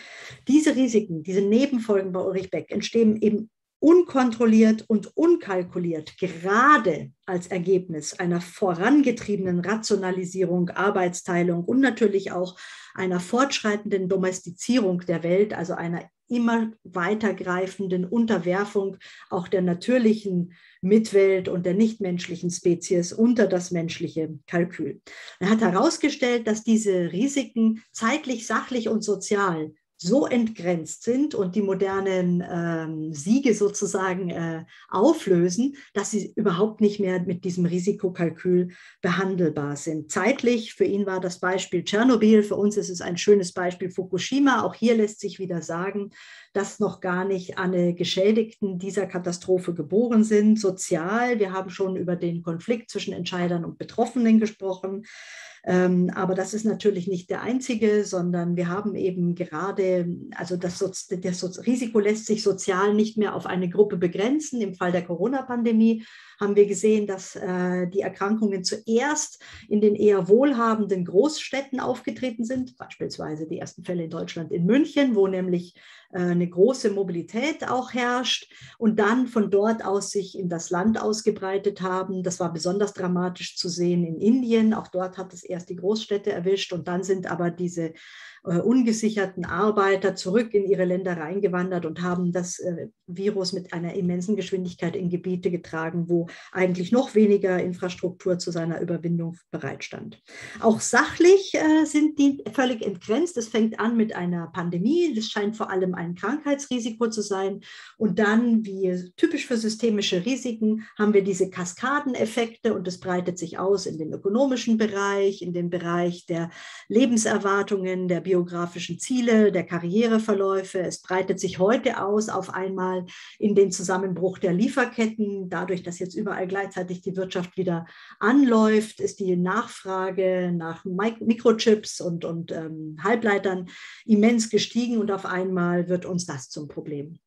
Diese Risiken, diese Nebenfolgen bei Ulrich Beck entstehen eben unkontrolliert und unkalkuliert, gerade als Ergebnis einer vorangetriebenen Rationalisierung, Arbeitsteilung und natürlich auch einer fortschreitenden Domestizierung der Welt, also einer immer weitergreifenden Unterwerfung auch der natürlichen Mitwelt und der nichtmenschlichen Spezies unter das menschliche Kalkül. Er hat herausgestellt, dass diese Risiken zeitlich, sachlich und sozial so entgrenzt sind und die modernen ähm, Siege sozusagen äh, auflösen, dass sie überhaupt nicht mehr mit diesem Risikokalkül behandelbar sind. Zeitlich, für ihn war das Beispiel Tschernobyl, für uns ist es ein schönes Beispiel Fukushima. Auch hier lässt sich wieder sagen, dass noch gar nicht alle Geschädigten dieser Katastrophe geboren sind. Sozial, wir haben schon über den Konflikt zwischen Entscheidern und Betroffenen gesprochen. Ähm, aber das ist natürlich nicht der einzige, sondern wir haben eben gerade, also das, das Risiko lässt sich sozial nicht mehr auf eine Gruppe begrenzen. Im Fall der Corona-Pandemie haben wir gesehen, dass äh, die Erkrankungen zuerst in den eher wohlhabenden Großstädten aufgetreten sind, beispielsweise die ersten Fälle in Deutschland in München, wo nämlich äh, eine große Mobilität auch herrscht und dann von dort aus sich in das Land ausgebreitet haben. Das war besonders dramatisch zu sehen in Indien. Auch dort hat es erst die Großstädte erwischt und dann sind aber diese äh, ungesicherten Arbeiter zurück in ihre Länder reingewandert und haben das äh, Virus mit einer immensen Geschwindigkeit in Gebiete getragen, wo eigentlich noch weniger Infrastruktur zu seiner Überwindung bereitstand. Auch sachlich äh, sind die völlig entgrenzt. Es fängt an mit einer Pandemie. Das scheint vor allem ein Krankheitsrisiko zu sein. Und dann, wie typisch für systemische Risiken, haben wir diese Kaskadeneffekte und es breitet sich aus in den ökonomischen Bereich, in den Bereich der Lebenserwartungen, der biografischen Ziele, der Karriereverläufe. Es breitet sich heute aus auf einmal in den Zusammenbruch der Lieferketten. Dadurch, dass jetzt überall gleichzeitig die Wirtschaft wieder anläuft, ist die Nachfrage nach Mikrochips und, und ähm, Halbleitern immens gestiegen und auf einmal wird uns das zum Problem.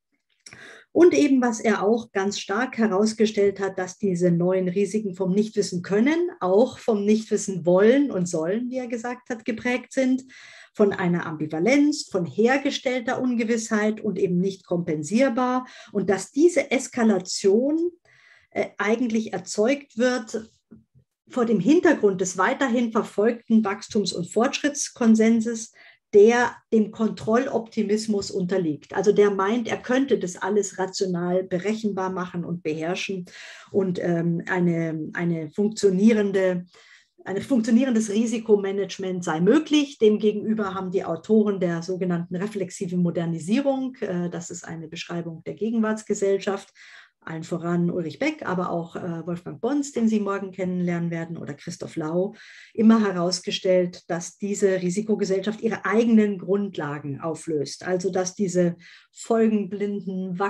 Und eben, was er auch ganz stark herausgestellt hat, dass diese neuen Risiken vom Nichtwissen können, auch vom Nichtwissen wollen und sollen, wie er gesagt hat, geprägt sind, von einer Ambivalenz, von hergestellter Ungewissheit und eben nicht kompensierbar. Und dass diese Eskalation äh, eigentlich erzeugt wird vor dem Hintergrund des weiterhin verfolgten Wachstums- und Fortschrittskonsenses, der dem Kontrolloptimismus unterliegt. Also der meint, er könnte das alles rational berechenbar machen und beherrschen und ähm, eine, eine funktionierende Ein funktionierendes Risikomanagement sei möglich. Demgegenüber haben die Autoren der sogenannten reflexiven Modernisierung, äh, das ist eine Beschreibung der Gegenwartsgesellschaft, allen voran Ulrich Beck, aber auch äh, Wolfgang Bons, den Sie morgen kennenlernen werden, oder Christoph Lau, immer herausgestellt, dass diese Risikogesellschaft ihre eigenen Grundlagen auflöst. Also dass diese folgenblinden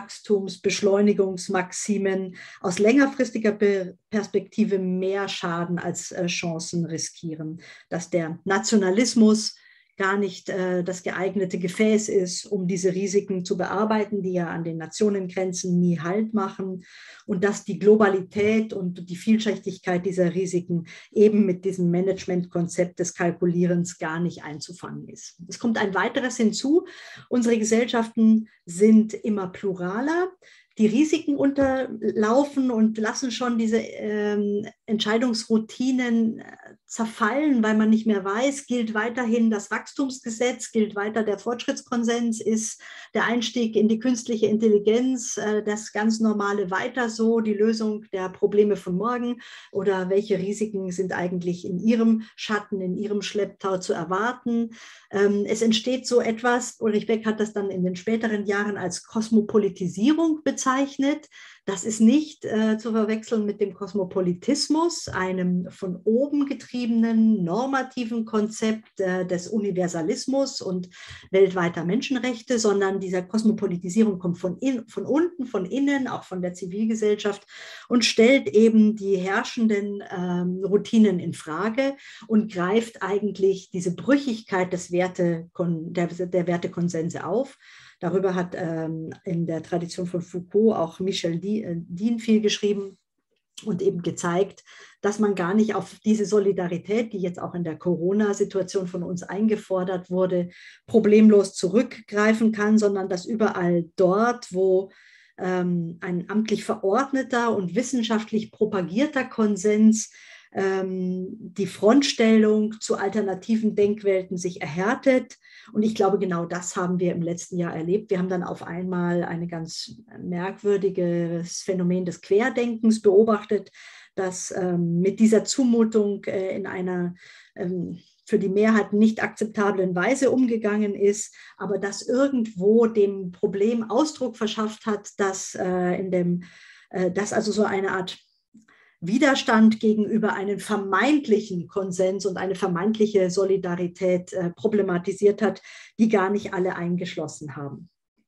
Wachstumsbeschleunigungsmaximen aus längerfristiger Perspektive mehr Schaden als äh, Chancen riskieren. Dass der Nationalismus gar nicht äh, das geeignete Gefäß ist, um diese Risiken zu bearbeiten, die ja an den Nationengrenzen nie Halt machen, und dass die Globalität und die Vielschichtigkeit dieser Risiken eben mit diesem Managementkonzept des Kalkulierens gar nicht einzufangen ist. Es kommt ein weiteres hinzu: Unsere Gesellschaften sind immer pluraler. Die Risiken unterlaufen und lassen schon diese ähm, Entscheidungsroutinen äh, zerfallen, weil man nicht mehr weiß, gilt weiterhin das Wachstumsgesetz, gilt weiter der Fortschrittskonsens, ist der Einstieg in die künstliche Intelligenz äh, das ganz normale weiter so, die Lösung der Probleme von morgen, oder welche Risiken sind eigentlich in ihrem Schatten, in ihrem Schlepptau zu erwarten. Ähm, es entsteht so etwas, Ulrich Beck hat das dann in den späteren Jahren als Kosmopolitisierung bezeichnet. Das ist nicht äh, zu verwechseln mit dem Kosmopolitismus, einem von oben getriebenen normativen Konzept äh, des Universalismus und weltweiter Menschenrechte, sondern dieser Kosmopolitisierung kommt von, in, von unten, von innen, auch von der Zivilgesellschaft, und stellt eben die herrschenden ähm, Routinen in Frage und greift eigentlich diese Brüchigkeit des Werte, der, der Wertekonsense auf. Darüber hat ähm, in der Tradition von Foucault auch Michel Dean viel geschrieben und eben gezeigt, dass man gar nicht auf diese Solidarität, die jetzt auch in der Corona-Situation von uns eingefordert wurde, problemlos zurückgreifen kann, sondern dass überall dort, wo ähm, ein amtlich verordneter und wissenschaftlich propagierter Konsens die Frontstellung zu alternativen Denkwelten sich erhärtet. Und ich glaube, genau das haben wir im letzten Jahr erlebt. Wir haben dann auf einmal ein ganz merkwürdiges Phänomen des Querdenkens beobachtet, das ähm, mit dieser Zumutung äh, in einer ähm, für die Mehrheit nicht akzeptablen Weise umgegangen ist, aber das irgendwo dem Problem Ausdruck verschafft hat, dass, äh, in dem, äh, dass also so eine Art Widerstand gegenüber einem vermeintlichen Konsens und eine vermeintliche Solidarität äh, problematisiert hat, die gar nicht alle eingeschlossen haben.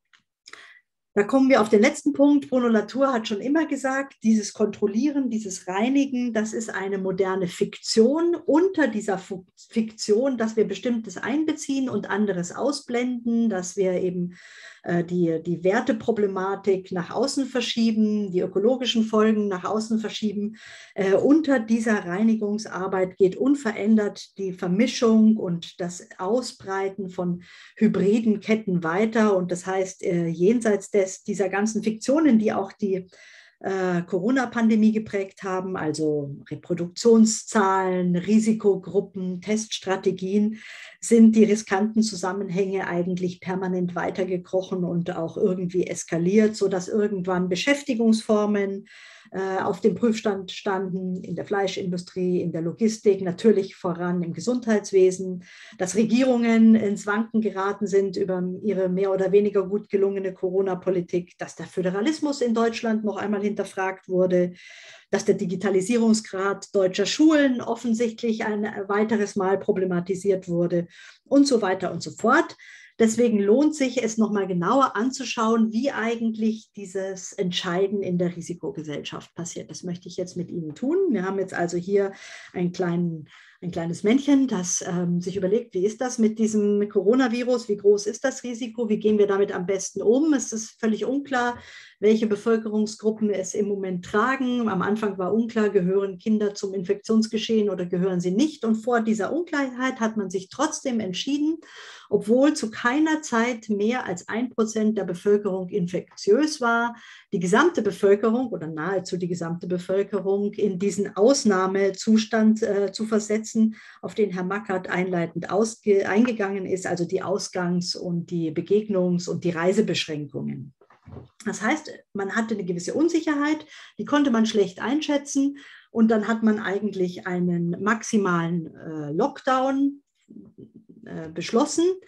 Da kommen wir auf den letzten Punkt. Bruno Latour hat schon immer gesagt, dieses Kontrollieren, dieses Reinigen, das ist eine moderne Fiktion. Unter dieser Fiktion, dass wir Bestimmtes einbeziehen und anderes ausblenden, dass wir eben äh, die, die Werteproblematik nach außen verschieben, die ökologischen Folgen nach außen verschieben. Äh, unter dieser Reinigungsarbeit geht unverändert die Vermischung und das Ausbreiten von hybriden Ketten weiter. Und das heißt, äh, jenseits der Des, dieser ganzen Fiktionen, die auch die äh, Corona-Pandemie geprägt haben, also Reproduktionszahlen, Risikogruppen, Teststrategien, sind die riskanten Zusammenhänge eigentlich permanent weitergekrochen und auch irgendwie eskaliert, sodass irgendwann Beschäftigungsformen äh, auf dem Prüfstand standen, in der Fleischindustrie, in der Logistik, natürlich voran im Gesundheitswesen, dass Regierungen ins Wanken geraten sind über ihre mehr oder weniger gut gelungene Corona-Politik, dass der Föderalismus in Deutschland noch einmal hinterfragt wurde, dass der Digitalisierungsgrad deutscher Schulen offensichtlich ein weiteres Mal problematisiert wurde und so weiter und so fort. Deswegen lohnt sich es nochmal genauer anzuschauen, wie eigentlich dieses Entscheiden in der Risikogesellschaft passiert. Das möchte ich jetzt mit Ihnen tun. Wir haben jetzt also hier einen kleinen, ein kleines Männchen, das ähm, sich überlegt, wie ist das mit diesem Coronavirus, wie groß ist das Risiko, wie gehen wir damit am besten um. Es ist völlig unklar, welche Bevölkerungsgruppen es im Moment tragen. Am Anfang war unklar, gehören Kinder zum Infektionsgeschehen oder gehören sie nicht. Und vor dieser Unklarheit hat man sich trotzdem entschieden, obwohl zu keiner Zeit mehr als ein Prozent der Bevölkerung infektiös war, die gesamte Bevölkerung oder nahezu die gesamte Bevölkerung in diesen Ausnahmezustand äh, zu versetzen, auf den Herr Mackert einleitend ausge- eingegangen ist, also die Ausgangs- und die Begegnungs- und die Reisebeschränkungen. Das heißt, man hatte eine gewisse Unsicherheit, die konnte man schlecht einschätzen, und dann hat man eigentlich einen maximalen äh, Lockdown äh, beschlossen,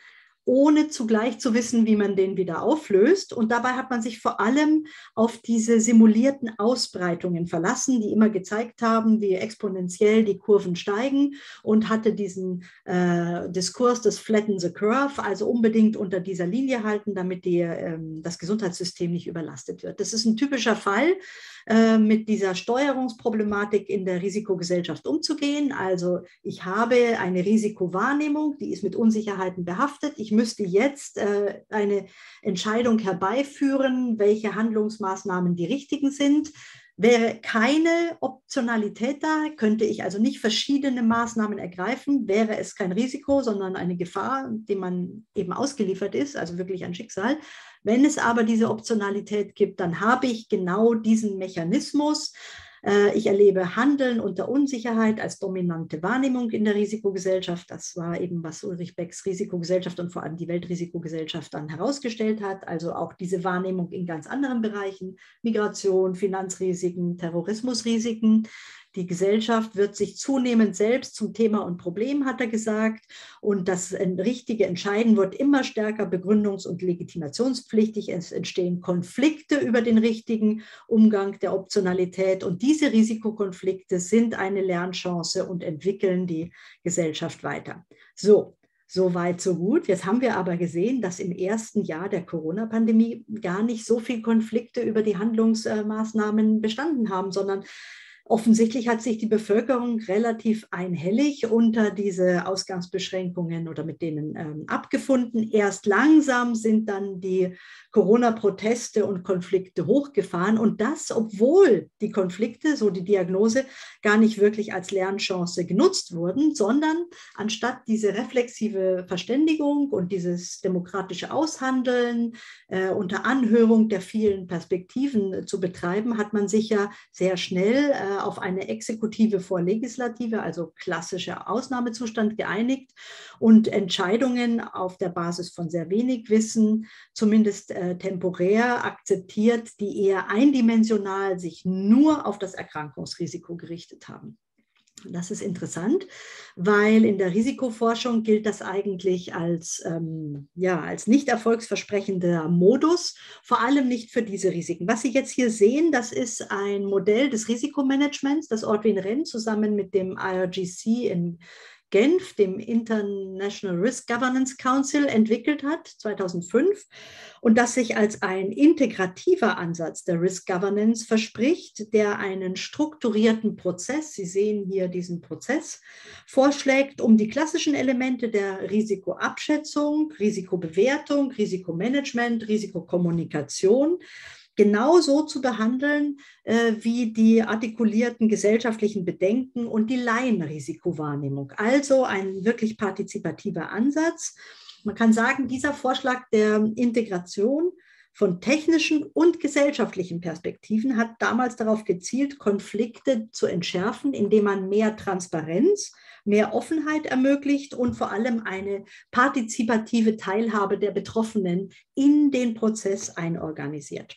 ohne zugleich zu wissen, wie man den wieder auflöst. Und dabei hat man sich vor allem auf diese simulierten Ausbreitungen verlassen, die immer gezeigt haben, wie exponentiell die Kurven steigen, und hatte diesen äh, Diskurs des Flatten the Curve, also unbedingt unter dieser Linie halten, damit die, äh, das Gesundheitssystem nicht überlastet wird. Das ist ein typischer Fall, äh, mit dieser Steuerungsproblematik in der Risikogesellschaft umzugehen. Also ich habe eine Risikowahrnehmung, die ist mit Unsicherheiten behaftet. Ich müsste jetzt äh, eine Entscheidung herbeiführen, welche Handlungsmaßnahmen die richtigen sind. Wäre keine Optionalität da, könnte ich also nicht verschiedene Maßnahmen ergreifen, wäre es kein Risiko, sondern eine Gefahr, dem man eben ausgeliefert ist, also wirklich ein Schicksal. Wenn es aber diese Optionalität gibt, dann habe ich genau diesen Mechanismus. Ich erlebe Handeln unter Unsicherheit als dominante Wahrnehmung in der Risikogesellschaft. Das war eben, was Ulrich Becks Risikogesellschaft und vor allem die Weltrisikogesellschaft dann herausgestellt hat. Also auch diese Wahrnehmung in ganz anderen Bereichen: Migration, Finanzrisiken, Terrorismusrisiken. Die Gesellschaft wird sich zunehmend selbst zum Thema und Problem, hat er gesagt. Und das richtige Entscheiden wird immer stärker begründungs- und legitimationspflichtig. Es entstehen Konflikte über den richtigen Umgang der Optionalität. Und diese Risikokonflikte sind eine Lernchance und entwickeln die Gesellschaft weiter. So. So weit, so gut. Jetzt haben wir aber gesehen, dass im ersten Jahr der Corona-Pandemie gar nicht so viele Konflikte über die Handlungsmaßnahmen bestanden haben, sondern offensichtlich hat sich die Bevölkerung relativ einhellig unter diese Ausgangsbeschränkungen oder mit denen ähm, abgefunden. Erst langsam sind dann die Corona-Proteste und Konflikte hochgefahren, und das, obwohl die Konflikte, so die Diagnose, gar nicht wirklich als Lernchance genutzt wurden, sondern anstatt diese reflexive Verständigung und dieses demokratische Aushandeln äh, unter Anhörung der vielen Perspektiven äh, zu betreiben, hat man sich ja sehr schnell äh, auf eine Exekutive vor Legislative, also klassischer Ausnahmezustand, geeinigt und Entscheidungen auf der Basis von sehr wenig Wissen, zumindest äh, temporär akzeptiert, die eher eindimensional sich nur auf das Erkrankungsrisiko gerichtet haben. Das ist interessant, weil in der Risikoforschung gilt das eigentlich als, ähm, ja, als nicht erfolgsversprechender Modus, vor allem nicht für diese Risiken. Was Sie jetzt hier sehen, das ist ein Modell des Risikomanagements, das Ortwin Renn zusammen mit dem I R G C in Genf, dem International Risk Governance Council, entwickelt hat, zweitausendfünf, und das sich als ein integrativer Ansatz der Risk Governance verspricht, der einen strukturierten Prozess, Sie sehen hier diesen Prozess, vorschlägt, um die klassischen Elemente der Risikoabschätzung, Risikobewertung, Risikomanagement, Risikokommunikation genauso zu behandeln äh, wie die artikulierten gesellschaftlichen Bedenken und die Laienrisikowahrnehmung. Also ein wirklich partizipativer Ansatz. Man kann sagen, dieser Vorschlag der Integration von technischen und gesellschaftlichen Perspektiven hat damals darauf gezielt, Konflikte zu entschärfen, indem man mehr Transparenz, mehr Offenheit ermöglicht und vor allem eine partizipative Teilhabe der Betroffenen in den Prozess einorganisiert.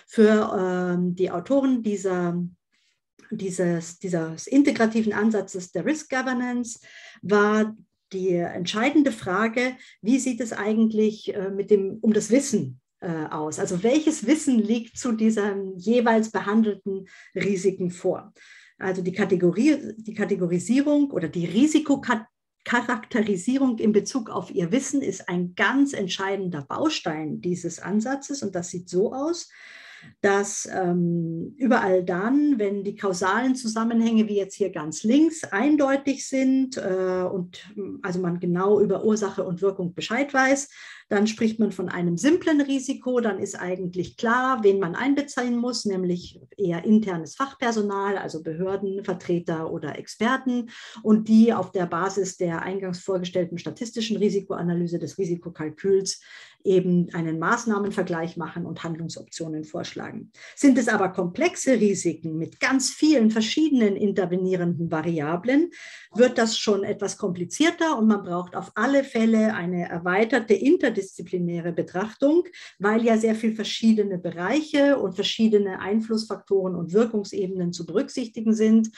Für ähm, die Autoren dieser, dieses, dieses integrativen Ansatzes der Risk Governance war die entscheidende Frage: Wie sieht es eigentlich äh, mit dem, um das Wissen äh, aus? Also welches Wissen liegt zu diesen jeweils behandelten Risiken vor? Also die, Kategorie, die Kategorisierung oder die Risikocharakterisierung in Bezug auf ihr Wissen ist ein ganz entscheidender Baustein dieses Ansatzes, und das sieht so aus, dass ähm, überall dann, wenn die kausalen Zusammenhänge, wie jetzt hier ganz links, eindeutig sind äh, und also man genau über Ursache und Wirkung Bescheid weiß, dann spricht man von einem simplen Risiko, dann ist eigentlich klar, wen man einbeziehen muss, nämlich eher internes Fachpersonal, also Behörden, Vertreter oder Experten, und die auf der Basis der eingangs vorgestellten statistischen Risikoanalyse des Risikokalküls eben einen Maßnahmenvergleich machen und Handlungsoptionen vorschlagen. Sind es aber komplexe Risiken mit ganz vielen verschiedenen intervenierenden Variablen, wird das schon etwas komplizierter und man braucht auf alle Fälle eine erweiterte interdisziplinäre Betrachtung, weil ja sehr viele verschiedene Bereiche und verschiedene Einflussfaktoren und Wirkungsebenen zu berücksichtigen sind.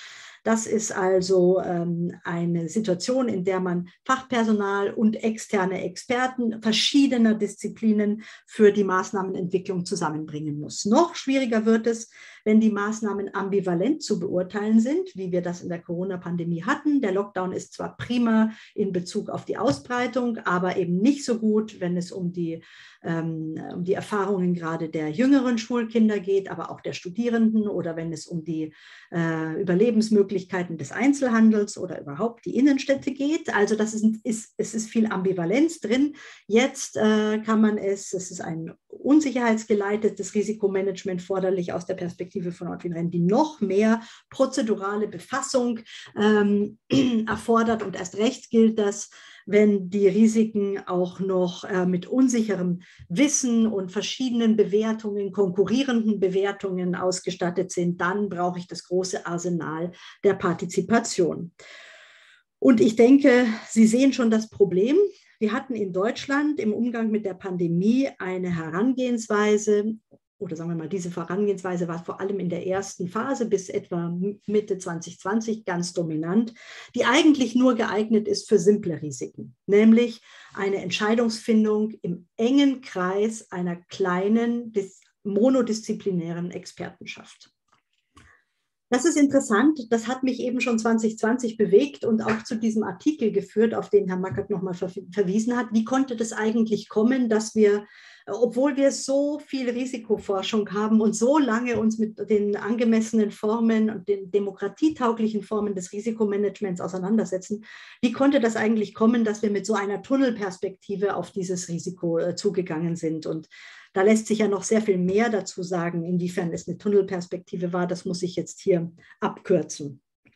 Das ist also ähm, eine Situation, in der man Fachpersonal und externe Experten verschiedener Disziplinen für die Maßnahmenentwicklung zusammenbringen muss. Noch schwieriger wird es, wenn die Maßnahmen ambivalent zu beurteilen sind, wie wir das in der Corona-Pandemie hatten. Der Lockdown ist zwar prima in Bezug auf die Ausbreitung, aber eben nicht so gut, wenn es um die, ähm, um die Erfahrungen gerade der jüngeren Schulkinder geht, aber auch der Studierenden oder wenn es um die äh, Überlebensmöglichkeiten des Einzelhandels oder überhaupt die Innenstädte geht. Also das ist, ist, es ist viel Ambivalenz drin. Jetzt äh, kann man es, es ist ein unsicherheitsgeleitetes Risikomanagement forderlich aus der Perspektive von Ortwin die noch mehr prozedurale Befassung ähm, erfordert. Und erst recht gilt das, wenn die Risiken auch noch äh, mit unsicherem Wissen und verschiedenen Bewertungen, konkurrierenden Bewertungen ausgestattet sind, dann brauche ich das große Arsenal der Partizipation. Und ich denke, Sie sehen schon das Problem. Wir hatten in Deutschland im Umgang mit der Pandemie eine Herangehensweise, oder sagen wir mal, diese Herangehensweise war vor allem in der ersten Phase bis etwa Mitte zwanzig zwanzig ganz dominant, die eigentlich nur geeignet ist für simple Risiken, nämlich eine Entscheidungsfindung im engen Kreis einer kleinen, monodisziplinären Expertenschaft. Das ist interessant, das hat mich eben schon zwanzig zwanzig bewegt und auch zu diesem Artikel geführt, auf den Herr Mackert nochmal ver verwiesen hat. Wie konnte das eigentlich kommen, dass wir, obwohl wir so viel Risikoforschung haben und so lange uns mit den angemessenen Formen und den demokratietauglichen Formen des Risikomanagements auseinandersetzen, wie konnte das eigentlich kommen, dass wir mit so einer Tunnelperspektive auf dieses Risiko äh, zugegangen sind? Und da lässt sich ja noch sehr viel mehr dazu sagen, inwiefern es eine Tunnelperspektive war. Das muss ich jetzt hier abkürzen.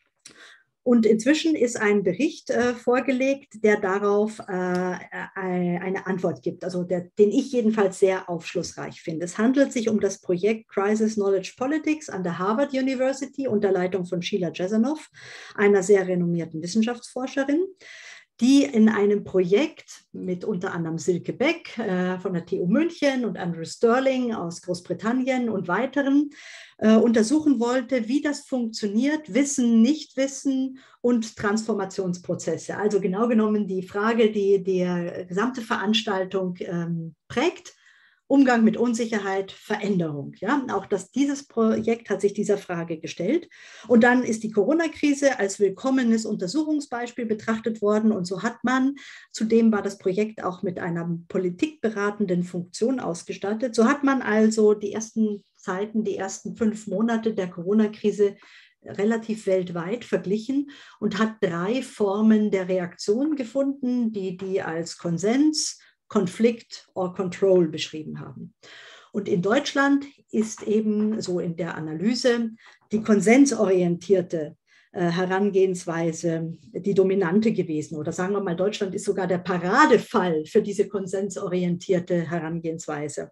Und inzwischen ist ein Bericht äh, vorgelegt, der darauf äh, eine Antwort gibt, also der, den ich jedenfalls sehr aufschlussreich finde. Es handelt sich um das Projekt Crisis Knowledge Politics an der Harvard University unter Leitung von Sheila Jasanoff, einer sehr renommierten Wissenschaftsforscherin, die in einem Projekt mit unter anderem Silke Beck äh, von der T U München und Andrew Sterling aus Großbritannien und weiteren äh, untersuchen wollte, wie das funktioniert, Wissen, Nichtwissen und Transformationsprozesse. Also genau genommen die Frage, die die gesamte Veranstaltung ähm, prägt. Umgang mit Unsicherheit, Veränderung. Ja? Auch das, dieses Projekt hat sich dieser Frage gestellt. Und dann ist die Corona-Krise als willkommenes Untersuchungsbeispiel betrachtet worden. Und so hat man, zudem war das Projekt auch mit einer politikberatenden Funktion ausgestattet, so hat man also die ersten Zeiten, die ersten fünf Monate der Corona-Krise relativ weltweit verglichen und hat drei Formen der Reaktion gefunden, die die als Konsens, Konflikt or Control beschrieben haben. Und in Deutschland ist eben so in der Analyse die konsensorientierte äh, Herangehensweise die dominante gewesen. Oder sagen wir mal, Deutschland ist sogar der Paradefall für diese konsensorientierte Herangehensweise.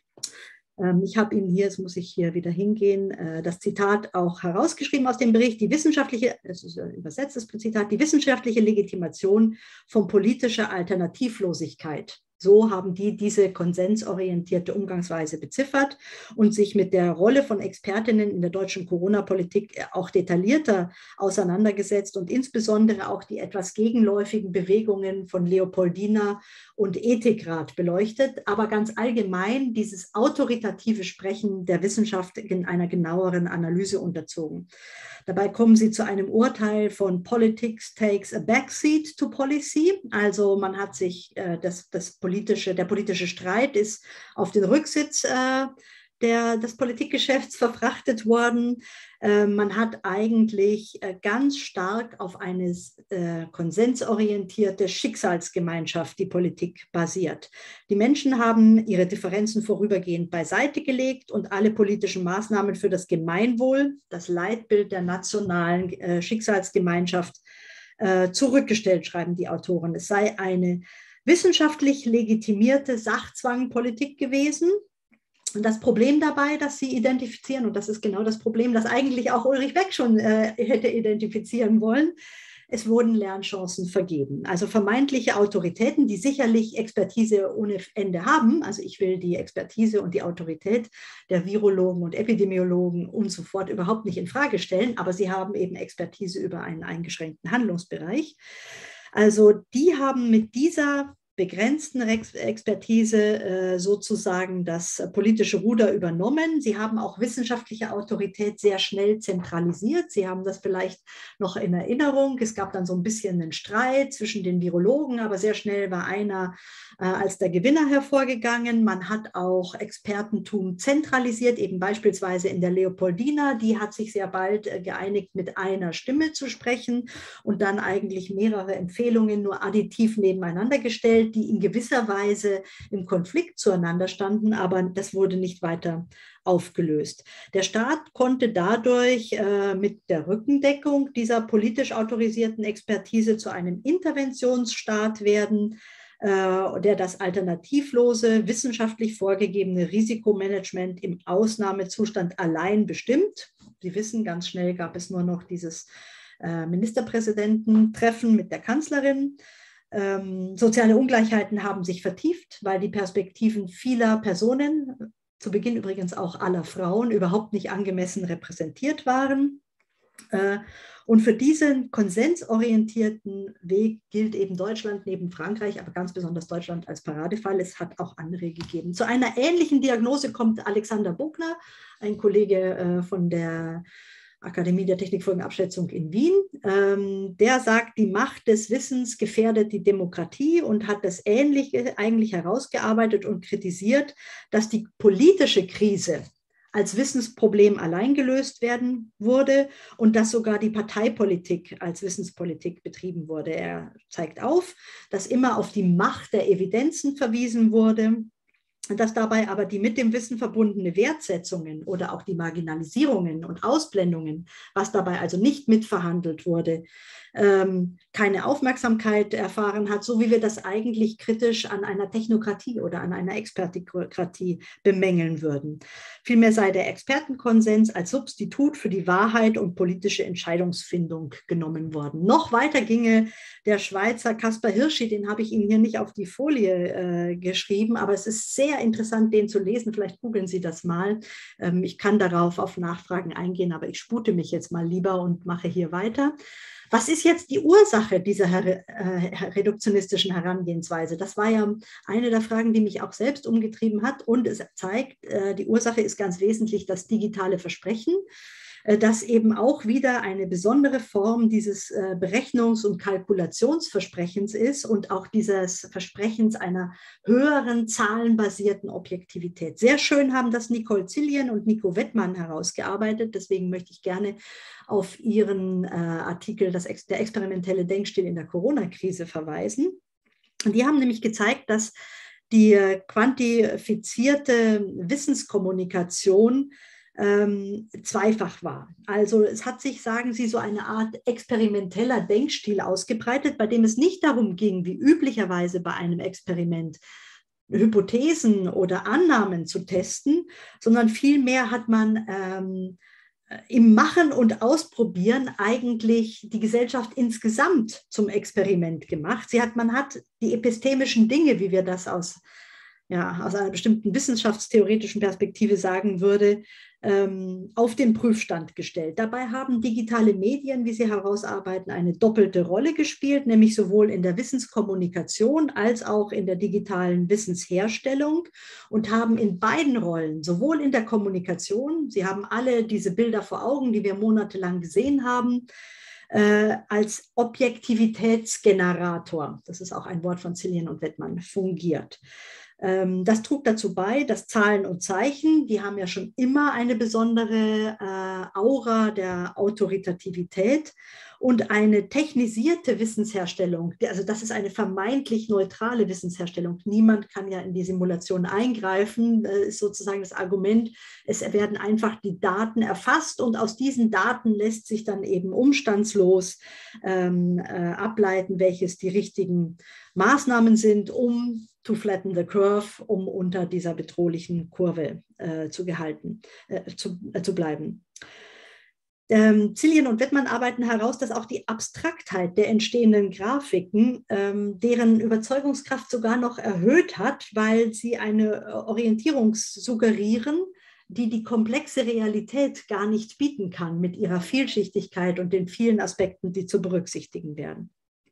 Ähm, ich habe Ihnen hier, jetzt muss ich hier wieder hingehen, äh, das Zitat auch herausgeschrieben aus dem Bericht, die wissenschaftliche, das ist ein übersetztes Zitat, die wissenschaftliche Legitimation von politischer Alternativlosigkeit. So haben die diese konsensorientierte Umgangsweise beziffert und sich mit der Rolle von Expertinnen in der deutschen Corona-Politik auch detaillierter auseinandergesetzt und insbesondere auch die etwas gegenläufigen Bewegungen von Leopoldina und Ethikrat beleuchtet, aber ganz allgemein dieses autoritative Sprechen der Wissenschaft in einer genaueren Analyse unterzogen. Dabei kommen sie zu einem Urteil von Politics takes a backseat to policy. Also man hat sich, äh, das, das politische, der politische Streit ist auf den Rücksitz äh, der, des Politikgeschäfts verfrachtet worden. Äh, man hat eigentlich äh, ganz stark auf eine äh, konsensorientierte Schicksalsgemeinschaft die Politik basiert. Die Menschen haben ihre Differenzen vorübergehend beiseite gelegt und alle politischen Maßnahmen für das Gemeinwohl, das Leitbild der nationalen äh, Schicksalsgemeinschaft, äh, zurückgestellt, schreiben die Autoren. Es sei eine wissenschaftlich legitimierte Sachzwangpolitik gewesen. Und das Problem dabei, das sie identifizieren, und das ist genau das Problem, das eigentlich auch Ulrich Beck schon äh, hätte identifizieren wollen, es wurden Lernchancen vergeben. Also vermeintliche Autoritäten, die sicherlich Expertise ohne Ende haben. Also ich will die Expertise und die Autorität der Virologen und Epidemiologen und so fort überhaupt nicht in Frage stellen, aber sie haben eben Expertise über einen eingeschränkten Handlungsbereich. Also die haben mit dieser begrenzten Expertise äh, sozusagen das politische Ruder übernommen. Sie haben auch wissenschaftliche Autorität sehr schnell zentralisiert. Sie haben das vielleicht noch in Erinnerung. Es gab dann so ein bisschen einen Streit zwischen den Virologen, aber sehr schnell war einer äh, als der Gewinner hervorgegangen. Man hat auch Expertentum zentralisiert, eben beispielsweise in der Leopoldina. Die hat sich sehr bald äh, geeinigt, mit einer Stimme zu sprechen und dann eigentlich mehrere Empfehlungen nur additiv nebeneinander gestellt, die in gewisser Weise im Konflikt zueinander standen, aber das wurde nicht weiter aufgelöst. Der Staat konnte dadurch äh, mit der Rückendeckung dieser politisch autorisierten Expertise zu einem Interventionsstaat werden, äh, der das alternativlose, wissenschaftlich vorgegebene Risikomanagement im Ausnahmezustand allein bestimmt. Sie wissen, ganz schnell gab es nur noch dieses äh, Ministerpräsidententreffen mit der Kanzlerin. Ähm, soziale Ungleichheiten haben sich vertieft, weil die Perspektiven vieler Personen, zu Beginn übrigens auch aller Frauen, überhaupt nicht angemessen repräsentiert waren. Äh, und für diesen konsensorientierten Weg gilt eben Deutschland neben Frankreich, aber ganz besonders Deutschland als Paradefall. Es hat auch andere gegeben. Zu einer ähnlichen Diagnose kommt Alexander Bogner, ein Kollege äh, von der Akademie der Technikfolgenabschätzung in Wien. Ähm, der sagt, die Macht des Wissens gefährdet die Demokratie und hat das Ähnliche eigentlich herausgearbeitet und kritisiert, dass die politische Krise als Wissensproblem allein gelöst werden wurde und dass sogar die Parteipolitik als Wissenspolitik betrieben wurde. Er zeigt auf, dass immer auf die Macht der Evidenzen verwiesen wurde, dass dabei aber die mit dem Wissen verbundene Wertsetzungen oder auch die Marginalisierungen und Ausblendungen, was dabei also nicht mitverhandelt wurde, ähm, keine Aufmerksamkeit erfahren hat, so wie wir das eigentlich kritisch an einer Technokratie oder an einer Expertokratie bemängeln würden. Vielmehr sei der Expertenkonsens als Substitut für die Wahrheit und politische Entscheidungsfindung genommen worden. Noch weiter ginge der Schweizer Kaspar Hirschi, den habe ich Ihnen hier nicht auf die Folie äh, geschrieben, aber es ist sehr interessant, den zu lesen. Vielleicht googeln Sie das mal. Ähm, ich kann darauf auf Nachfragen eingehen, aber ich spute mich jetzt mal lieber und mache hier weiter. Was ist jetzt die Ursache dieser her äh, reduktionistischen Herangehensweise? Das war ja eine der Fragen, die mich auch selbst umgetrieben hat. Und es zeigt, äh, die Ursache ist ganz wesentlich das digitale Versprechen, äh, das eben auch wieder eine besondere Form dieses äh, Berechnungs- und Kalkulationsversprechens ist und auch dieses Versprechens einer höheren zahlenbasierten Objektivität. Sehr schön haben das Nicole Zillian und Nico Wettmann herausgearbeitet. Deswegen möchte ich gerne auf Ihren äh, Artikel das Ex der experimentelle Denkstil in der Corona-Krise verweisen. Und die haben nämlich gezeigt, dass die äh, quantifizierte Wissenskommunikation ähm, zweifach war. Also es hat sich, sagen Sie, so eine Art experimenteller Denkstil ausgebreitet, bei dem es nicht darum ging, wie üblicherweise bei einem Experiment, Hypothesen oder Annahmen zu testen, sondern vielmehr hat man ähm, im Machen und Ausprobieren eigentlich die Gesellschaft insgesamt zum Experiment gemacht. Sie hat, man hat die epistemischen Dinge, wie wir das aus, ja, aus einer bestimmten wissenschaftstheoretischen Perspektive sagen würde, ähm, auf den Prüfstand gestellt. Dabei haben digitale Medien, wie sie herausarbeiten, eine doppelte Rolle gespielt, nämlich sowohl in der Wissenskommunikation als auch in der digitalen Wissensherstellung und haben in beiden Rollen, sowohl in der Kommunikation, Sie haben alle diese Bilder vor Augen, die wir monatelang gesehen haben, äh, als Objektivitätsgenerator, das ist auch ein Wort von Zillian und Wettmann, fungiert. Das trug dazu bei, dass Zahlen und Zeichen, die haben ja schon immer eine besondere äh, Aura der Autoritativität und eine technisierte Wissensherstellung, also das ist eine vermeintlich neutrale Wissensherstellung. Niemand kann ja in die Simulation eingreifen, das ist sozusagen das Argument, es werden einfach die Daten erfasst und aus diesen Daten lässt sich dann eben umstandslos ähm, äh, ableiten, welches die richtigen Maßnahmen sind, um to flatten the curve, um unter dieser bedrohlichen Kurve äh, zu gehalten, äh, zu, äh, zu bleiben. Ähm, Zillian und Wettmann arbeiten heraus, dass auch die Abstraktheit der entstehenden Grafiken ähm, deren Überzeugungskraft sogar noch erhöht hat, weil sie eine Orientierung suggerieren, die die komplexe Realität gar nicht bieten kann mit ihrer Vielschichtigkeit und den vielen Aspekten, die zu berücksichtigen werden.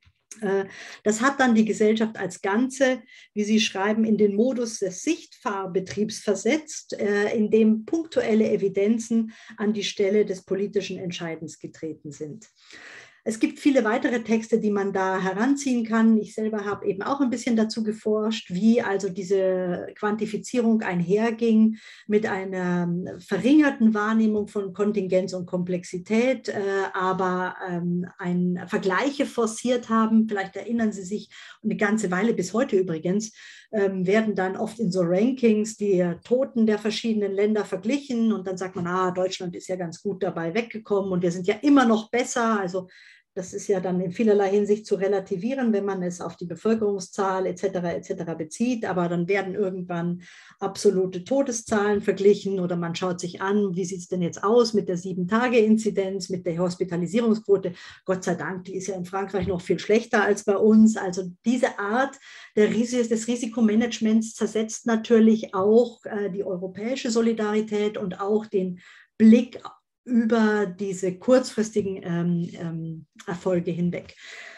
Das hat dann die Gesellschaft als Ganze, wie Sie schreiben, in den Modus des Sichtfahrbetriebs versetzt, in dem punktuelle Evidenzen an die Stelle des politischen Entscheidens getreten sind. Es gibt viele weitere Texte, die man da heranziehen kann. Ich selber habe eben auch ein bisschen dazu geforscht, wie also diese Quantifizierung einherging mit einer verringerten Wahrnehmung von Kontingenz und Komplexität, äh, aber ähm, ein, Vergleiche forciert haben. Vielleicht erinnern Sie sich, eine ganze Weile bis heute übrigens, ähm, werden dann oft in so Rankings die Toten der verschiedenen Länder verglichen und dann sagt man, ah, Deutschland ist ja ganz gut dabei weggekommen und wir sind ja immer noch besser. Also das ist ja dann in vielerlei Hinsicht zu relativieren, wenn man es auf die Bevölkerungszahl et cetera et cetera bezieht. Aber dann werden irgendwann absolute Todeszahlen verglichen oder man schaut sich an, wie sieht es denn jetzt aus mit der Sieben-Tage-Inzidenz, mit der Hospitalisierungsquote. Gott sei Dank, die ist ja in Frankreich noch viel schlechter als bei uns. Also diese Art der Ris- des Risikomanagements zersetzt natürlich auch äh, die europäische Solidarität und auch den Blick über diese kurzfristigen ähm, ähm, Erfolge hinweg.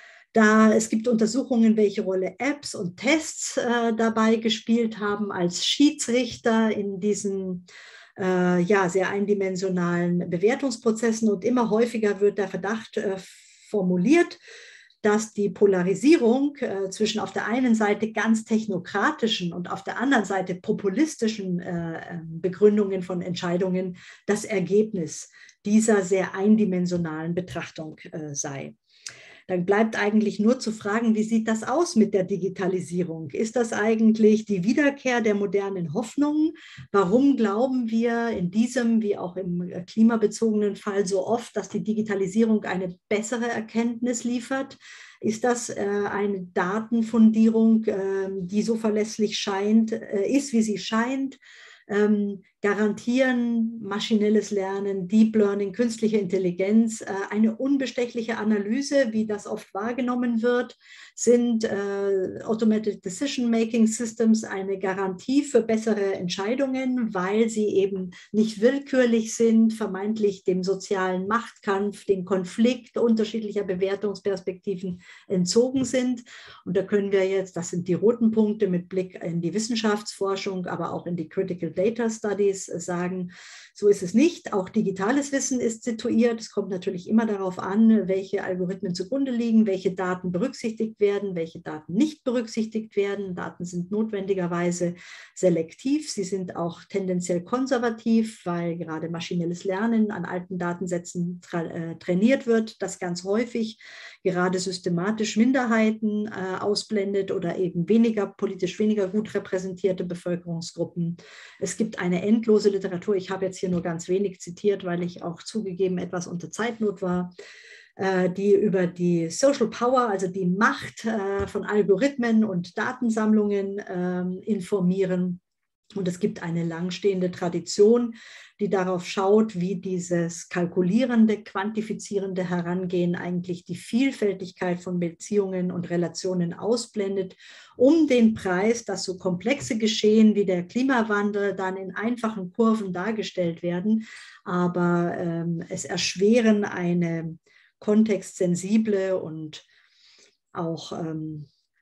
Da, es gibt Untersuchungen, welche Rolle Apps und Tests äh, dabei gespielt haben als Schiedsrichter in diesen äh, ja, sehr eindimensionalen Bewertungsprozessen. Und immer häufiger wird der Verdacht äh, formuliert, dass die Polarisierung äh, zwischen auf der einen Seite ganz technokratischen und auf der anderen Seite populistischen äh, Begründungen von Entscheidungen das Ergebnis dieser sehr eindimensionalen Betrachtung äh, sei. Dann bleibt eigentlich nur zu fragen, wie sieht das aus mit der Digitalisierung? Ist das eigentlich die Wiederkehr der modernen Hoffnungen? Warum glauben wir in diesem wie auch im klimabezogenen Fall so oft, dass die Digitalisierung eine bessere Erkenntnis liefert? Ist das äh, eine Datenfundierung, äh, die so verlässlich scheint, äh, ist, wie sie scheint? Ähm, garantieren maschinelles Lernen, Deep Learning, künstliche Intelligenz, äh, eine unbestechliche Analyse, wie das oft wahrgenommen wird, sind äh, Automated Decision Making Systems eine Garantie für bessere Entscheidungen, weil sie eben nicht willkürlich sind, vermeintlich dem sozialen Machtkampf, dem Konflikt unterschiedlicher Bewertungsperspektiven entzogen sind. Und da können wir jetzt, das sind die roten Punkte mit Blick in die Wissenschaftsforschung, aber auch in die Critical Data Studies, sagen, so ist es nicht. Auch digitales Wissen ist situiert. Es kommt natürlich immer darauf an, welche Algorithmen zugrunde liegen, welche Daten berücksichtigt werden, welche Daten nicht berücksichtigt werden. Daten sind notwendigerweise selektiv. Sie sind auch tendenziell konservativ, weil gerade maschinelles Lernen an alten Datensätzen tra äh, trainiert wird, das ganz häufig gerade systematisch Minderheiten äh, ausblendet oder eben weniger politisch weniger gut repräsentierte Bevölkerungsgruppen. Es gibt eine endlose Literatur. Ich habe jetzt hier nur ganz wenig zitiert, weil ich auch zugegeben etwas unter Zeitnot war, äh, die über die Social Power, also die Macht äh, von Algorithmen und Datensammlungen äh, informieren. Und es gibt eine langstehende Tradition, die darauf schaut, wie dieses kalkulierende, quantifizierende Herangehen eigentlich die Vielfältigkeit von Beziehungen und Relationen ausblendet, um den Preis, dass so komplexe Geschehen wie der Klimawandel dann in einfachen Kurven dargestellt werden, aber ähm, es erschweren eine kontextsensible und auch ähm,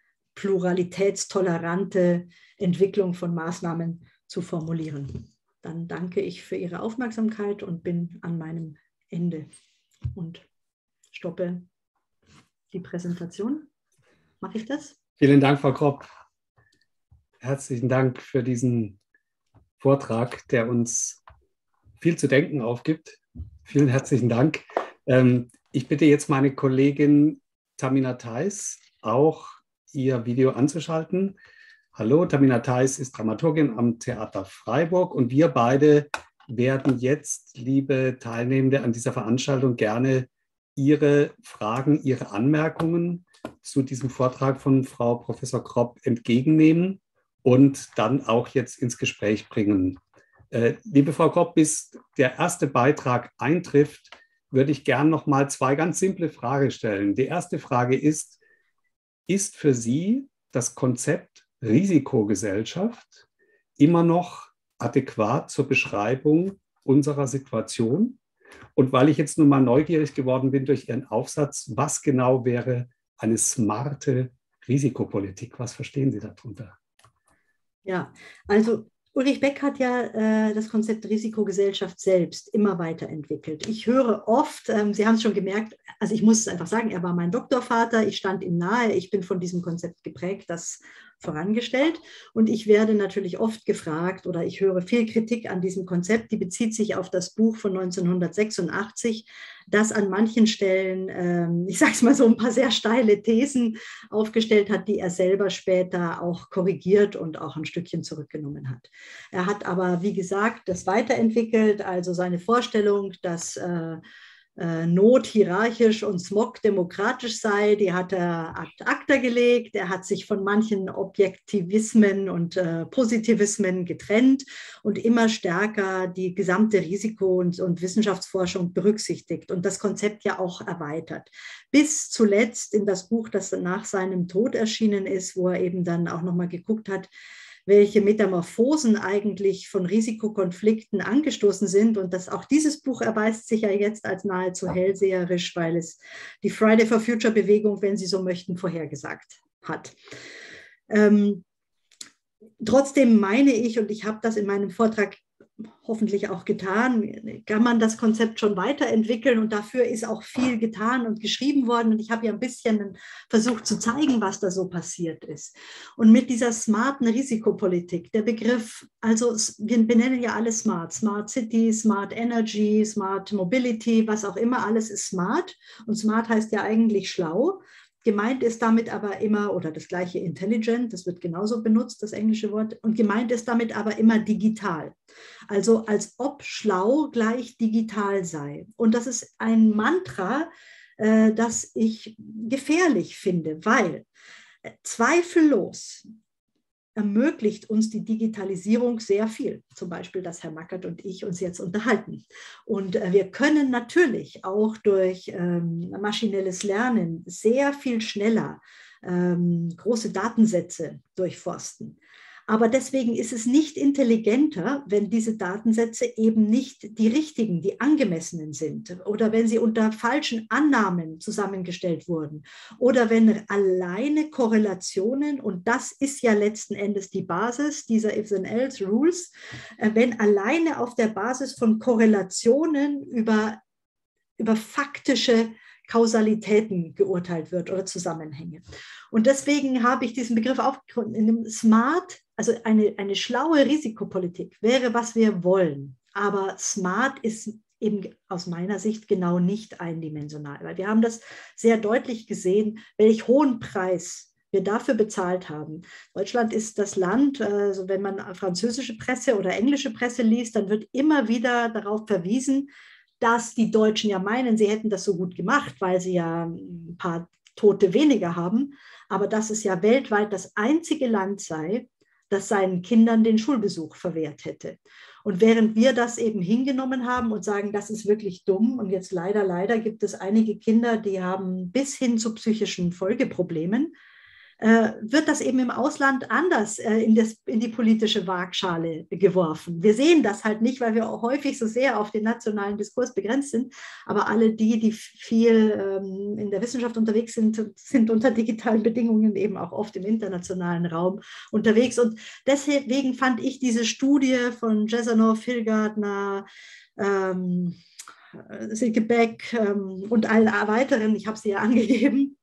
pluralitätstolerante Entwicklung von Maßnahmen zu formulieren. Dann danke ich für Ihre Aufmerksamkeit und bin an meinem Ende und stoppe die Präsentation. Mache ich das? Vielen Dank, Frau Kropp. Herzlichen Dank für diesen Vortrag, der uns viel zu denken aufgibt. Vielen herzlichen Dank. Ich bitte jetzt meine Kollegin Tamina Theis, auch ihr Video anzuschalten. Hallo, Tamina Theis ist Dramaturgin am Theater Freiburg und wir beide werden jetzt, liebe Teilnehmende an dieser Veranstaltung, gerne Ihre Fragen, Ihre Anmerkungen zu diesem Vortrag von Frau Professor Kropp entgegennehmen und dann auch jetzt ins Gespräch bringen. Äh, liebe Frau Kropp, bis der erste Beitrag eintrifft, würde ich gern noch mal zwei ganz simple Fragen stellen. Die erste Frage ist, ist für Sie das Konzept Risikogesellschaft immer noch adäquat zur Beschreibung unserer Situation? Und weil ich jetzt nun mal neugierig geworden bin durch Ihren Aufsatz, was genau wäre eine smarte Risikopolitik? Was verstehen Sie darunter? Ja, also Ulrich Beck hat ja äh, das Konzept Risikogesellschaft selbst immer weiterentwickelt. Ich höre oft, ähm, Sie haben es schon gemerkt, also ich muss es einfach sagen, er war mein Doktorvater, ich stand ihm nahe, ich bin von diesem Konzept geprägt, das vorangestellt. Und ich werde natürlich oft gefragt oder ich höre viel Kritik an diesem Konzept, die bezieht sich auf das Buch von neunzehnhundertsechsundachtzig, das an manchen Stellen, ähm, ich sage es mal so, ein paar sehr steile Thesen aufgestellt hat, die er selber später auch korrigiert und auch ein Stückchen zurückgenommen hat. Er hat aber, wie gesagt, das weiterentwickelt, also seine Vorstellung, dass äh, äh, Not hierarchisch und Smog demokratisch sei, die hat er ad acta gelegt. Er hat sich von manchen Objektivismen und äh, Positivismen getrennt und immer stärker die gesamte Risiko- und, und Wissenschaftsforschung berücksichtigt und das Konzept ja auch erweitert. Bis zuletzt in das Buch, das nach seinem Tod erschienen ist, wo er eben dann auch nochmal geguckt hat, welche Metamorphosen eigentlich von Risikokonflikten angestoßen sind. Und das, auch dieses Buch erweist sich ja jetzt als nahezu hellseherisch, weil es die Friday for Future Bewegung, wenn Sie so möchten, vorhergesagt hat. Ähm, trotzdem meine ich, und ich habe das in meinem Vortrag hoffentlich auch getan, kann man das Konzept schon weiterentwickeln und dafür ist auch viel getan und geschrieben worden und ich habe ja ein bisschen versucht zu zeigen, was da so passiert ist. Und mit dieser smarten Risikopolitik, der Begriff, also wir benennen ja alles smart, Smart City, Smart Energy, Smart Mobility, was auch immer, alles ist smart und smart heißt ja eigentlich schlau. Gemeint ist damit aber immer, oder das gleiche intelligent, das wird genauso benutzt, das englische Wort, und gemeint ist damit aber immer digital. Also als ob schlau gleich digital sei. Und das ist ein Mantra, äh, das ich gefährlich finde, weil äh, zweifellos ermöglicht uns die Digitalisierung sehr viel. Zum Beispiel, dass Herr Mackert und ich uns jetzt unterhalten. Und äh, wir können natürlich auch durch ähm, maschinelles Lernen sehr viel schneller ähm, große Datensätze durchforsten. Aber deswegen ist es nicht intelligenter, wenn diese Datensätze eben nicht die richtigen, die angemessenen sind oder wenn sie unter falschen Annahmen zusammengestellt wurden oder wenn alleine Korrelationen, und das ist ja letzten Endes die Basis dieser If-then-else-Rules, wenn alleine auf der Basis von Korrelationen über, über faktische Kausalitäten geurteilt wird oder Zusammenhänge. Und deswegen habe ich diesen Begriff aufgefunden. In dem Smart, also eine, eine schlaue Risikopolitik wäre, was wir wollen. Aber smart ist eben aus meiner Sicht genau nicht eindimensional. Weil wir haben das sehr deutlich gesehen, welch hohen Preis wir dafür bezahlt haben. Deutschland ist das Land, also wenn man französische Presse oder englische Presse liest, dann wird immer wieder darauf verwiesen, dass die Deutschen ja meinen, sie hätten das so gut gemacht, weil sie ja ein paar Tote weniger haben, aber dass es ja weltweit das einzige Land sei, das seinen Kindern den Schulbesuch verwehrt hätte. Und während wir das eben hingenommen haben und sagen, das ist wirklich dumm und jetzt leider, leider gibt es einige Kinder, die haben bis hin zu psychischen Folgeproblemen, äh, wird das eben im Ausland anders äh, in, das, in die politische Waagschale geworfen. Wir sehen das halt nicht, weil wir auch häufig so sehr auf den nationalen Diskurs begrenzt sind, aber alle die, die viel ähm, in der Wissenschaft unterwegs sind, sind unter digitalen Bedingungen eben auch oft im internationalen Raum unterwegs und deswegen fand ich diese Studie von Jesanow, Hillgardner, ähm, Silke Beck ähm, und allen weiteren, ich habe sie ja angegeben,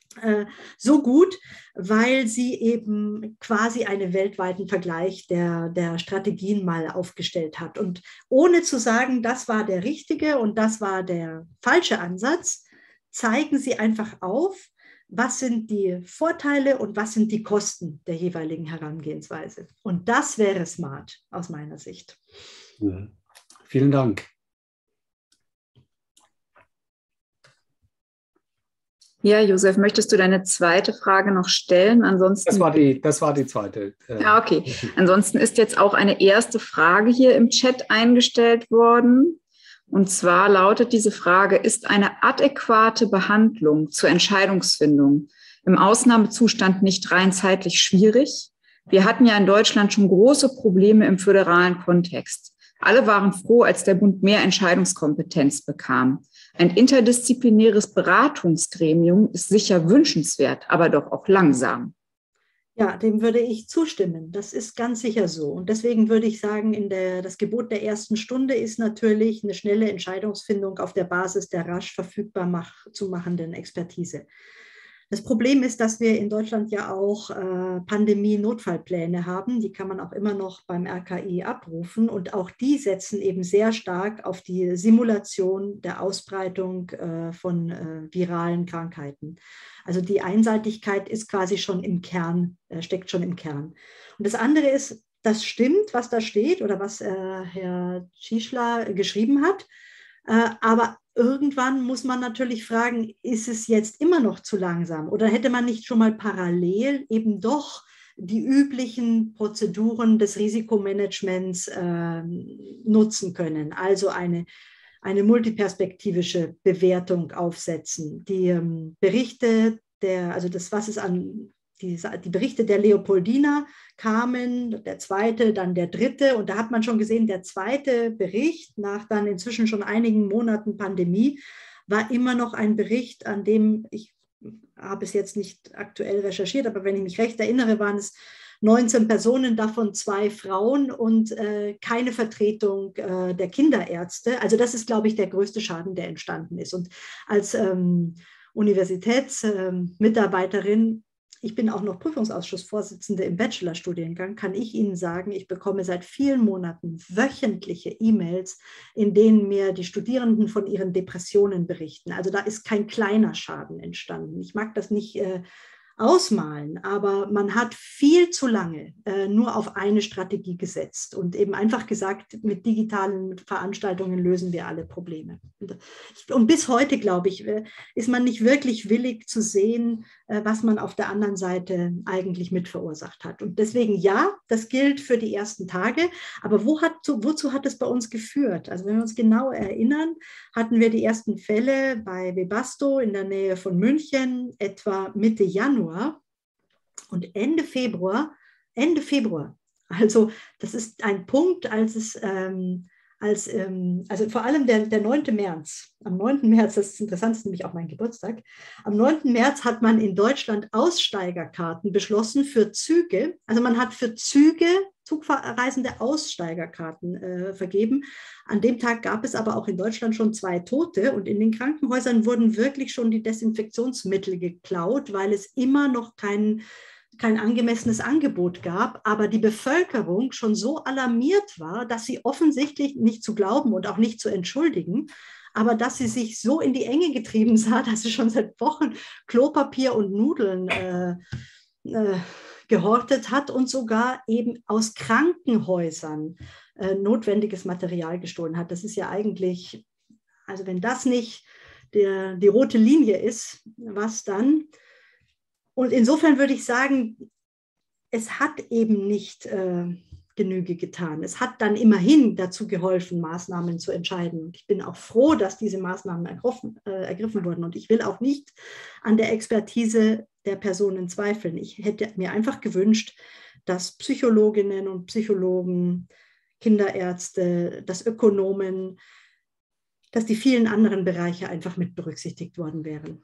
so gut, weil sie eben quasi einen weltweiten Vergleich der, der Strategien mal aufgestellt hat. Und ohne zu sagen, das war der richtige und das war der falsche Ansatz, zeigen sie einfach auf, was sind die Vorteile und was sind die Kosten der jeweiligen Herangehensweise. Und das wäre smart aus meiner Sicht. Ja. Vielen Dank. Ja, Josef, möchtest du deine zweite Frage noch stellen? Ansonsten das war die, das war die zweite. Ja, okay. Ansonsten ist jetzt auch eine erste Frage hier im Chat eingestellt worden. Und zwar lautet diese Frage, ist eine adäquate Behandlung zur Entscheidungsfindung im Ausnahmezustand nicht rein zeitlich schwierig? Wir hatten ja in Deutschland schon große Probleme im föderalen Kontext. Alle waren froh, als der Bund mehr Entscheidungskompetenz bekam. Ein interdisziplinäres Beratungsgremium ist sicher wünschenswert, aber doch auch langsam. Ja, dem würde ich zustimmen. Das ist ganz sicher so. Und deswegen würde ich sagen, in der, das Gebot der ersten Stunde ist natürlich eine schnelle Entscheidungsfindung auf der Basis der rasch verfügbar mach, zu machenden Expertise. Das Problem ist, dass wir in Deutschland ja auch äh, Pandemie-Notfallpläne haben. Die kann man auch immer noch beim R K I abrufen. Und auch die setzen eben sehr stark auf die Simulation der Ausbreitung äh, von äh, viralen Krankheiten. Also die Einseitigkeit ist quasi schon im Kern, äh, steckt schon im Kern. Und das andere ist, das stimmt, was da steht oder was äh, Herr Tschischler geschrieben hat. Äh, aber irgendwann muss man natürlich fragen, ist es jetzt immer noch zu langsam oder hätte man nicht schon mal parallel eben doch die üblichen Prozeduren des Risikomanagements äh, nutzen können, also eine, eine multiperspektivische Bewertung aufsetzen. Die ähm, Berichte, der, also das, was es an Die, die Berichte der Leopoldina kamen, der zweite, dann der dritte. Und da hat man schon gesehen, der zweite Bericht nach dann inzwischen schon einigen Monaten Pandemie war immer noch ein Bericht, an dem, ich habe es jetzt nicht aktuell recherchiert, aber wenn ich mich recht erinnere, waren es neunzehn Personen, davon zwei Frauen und äh, keine Vertretung äh, der Kinderärzte. Also das ist, glaube ich, der größte Schaden, der entstanden ist. Und als ähm, Universitätsmitarbeiterin, ich bin auch noch Prüfungsausschussvorsitzende im Bachelorstudiengang, kann ich Ihnen sagen, ich bekomme seit vielen Monaten wöchentliche E-Mails, in denen mir die Studierenden von ihren Depressionen berichten. Also da ist kein kleiner Schaden entstanden. Ich mag das nicht äh, ausmalen, aber man hat viel zu lange äh, nur auf eine Strategie gesetzt und eben einfach gesagt, mit digitalen Veranstaltungen lösen wir alle Probleme. Und, und bis heute, glaube ich, äh, ist man nicht wirklich willig zu sehen, äh, was man auf der anderen Seite eigentlich mit verursacht hat. Und deswegen, ja, das gilt für die ersten Tage, aber wo hat, wozu hat es bei uns geführt? Also wenn wir uns genau erinnern, hatten wir die ersten Fälle bei Webasto in der Nähe von München, etwa Mitte Januar. Und Ende Februar, Ende Februar, also das ist ein Punkt, als es, ähm, als, ähm, also vor allem der, der neunte März, am neunten März, das ist interessant, das ist nämlich auch mein Geburtstag, am neunten März hat man in Deutschland Aussteigerkarten beschlossen für Züge, also man hat für Züge, Zugreisende Aussteigerkarten äh, vergeben. An dem Tag gab es aber auch in Deutschland schon zwei Tote und in den Krankenhäusern wurden wirklich schon die Desinfektionsmittel geklaut, weil es immer noch kein, kein angemessenes Angebot gab, aber die Bevölkerung schon so alarmiert war, dass sie offensichtlich nicht zu glauben und auch nicht zu entschuldigen, aber dass sie sich so in die Enge getrieben sah, dass sie schon seit Wochen Klopapier und Nudeln äh, äh, gehortet hat und sogar eben aus Krankenhäusern äh, notwendiges Material gestohlen hat. Das ist ja eigentlich, also wenn das nicht der, die rote Linie ist, was dann? Und insofern würde ich sagen, es hat eben nicht äh, Genüge getan. Es hat dann immerhin dazu geholfen, Maßnahmen zu entscheiden. Und ich bin auch froh, dass diese Maßnahmen ergriffen, äh, ergriffen wurden. Und ich will auch nicht an der Expertise der Personen zweifeln. Ich hätte mir einfach gewünscht, dass Psychologinnen und Psychologen, Kinderärzte, dass Ökonomen, dass die vielen anderen Bereiche einfach mit berücksichtigt worden wären.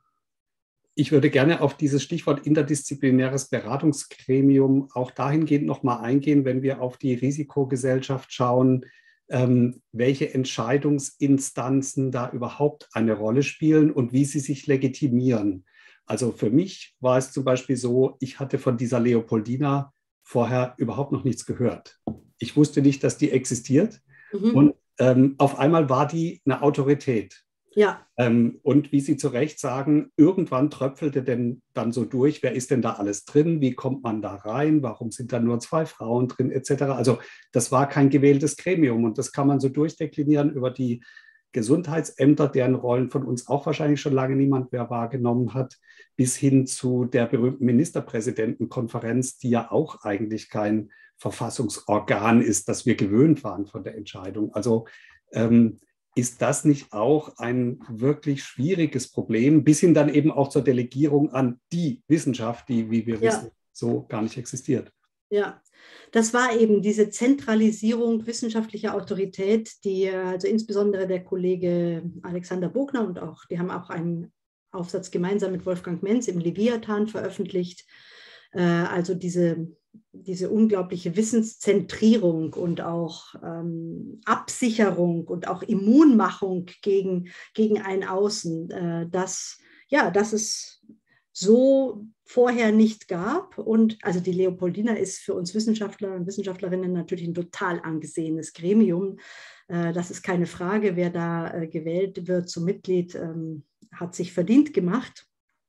Ich würde gerne auf dieses Stichwort interdisziplinäres Beratungsgremium auch dahingehend nochmal eingehen, wenn wir auf die Risikogesellschaft schauen, ähm, welche Entscheidungsinstanzen da überhaupt eine Rolle spielen und wie sie sich legitimieren. Also für mich war es zum Beispiel so, ich hatte von dieser Leopoldina vorher überhaupt noch nichts gehört. Ich wusste nicht, dass die existiert. Mhm. Und ähm, auf einmal war die eine Autorität. Ja. Ähm, und wie Sie zu Recht sagen, irgendwann tröpfelte denn dann so durch, wer ist denn da alles drin, wie kommt man da rein, warum sind da nur zwei Frauen drin, et cetera. Also das war kein gewähltes Gremium und das kann man so durchdeklinieren über die Gesundheitsämter, deren Rollen von uns auch wahrscheinlich schon lange niemand mehr wahrgenommen hat, bis hin zu der berühmten Ministerpräsidentenkonferenz, die ja auch eigentlich kein Verfassungsorgan ist, das wir gewöhnt waren von der Entscheidung. Also ähm, ist das nicht auch ein wirklich schwieriges Problem, bis hin dann eben auch zur Delegierung an die Wissenschaft, die, wie wir Ja. wissen, so gar nicht existiert? Ja, das war eben diese Zentralisierung wissenschaftlicher Autorität, die also insbesondere der Kollege Alexander Bogner und auch, die haben auch einen Aufsatz gemeinsam mit Wolfgang Menz im Leviathan veröffentlicht. Also diese, diese unglaubliche Wissenszentrierung und auch ähm, Absicherung und auch Immunmachung gegen, gegen ein Außen, äh, das, ja, das es so vorher nicht gab. Und also die Leopoldina ist für uns Wissenschaftler und Wissenschaftlerinnen natürlich ein total angesehenes Gremium. Äh, das ist keine Frage, wer da äh, gewählt wird zum Mitglied, ähm, hat sich verdient gemacht.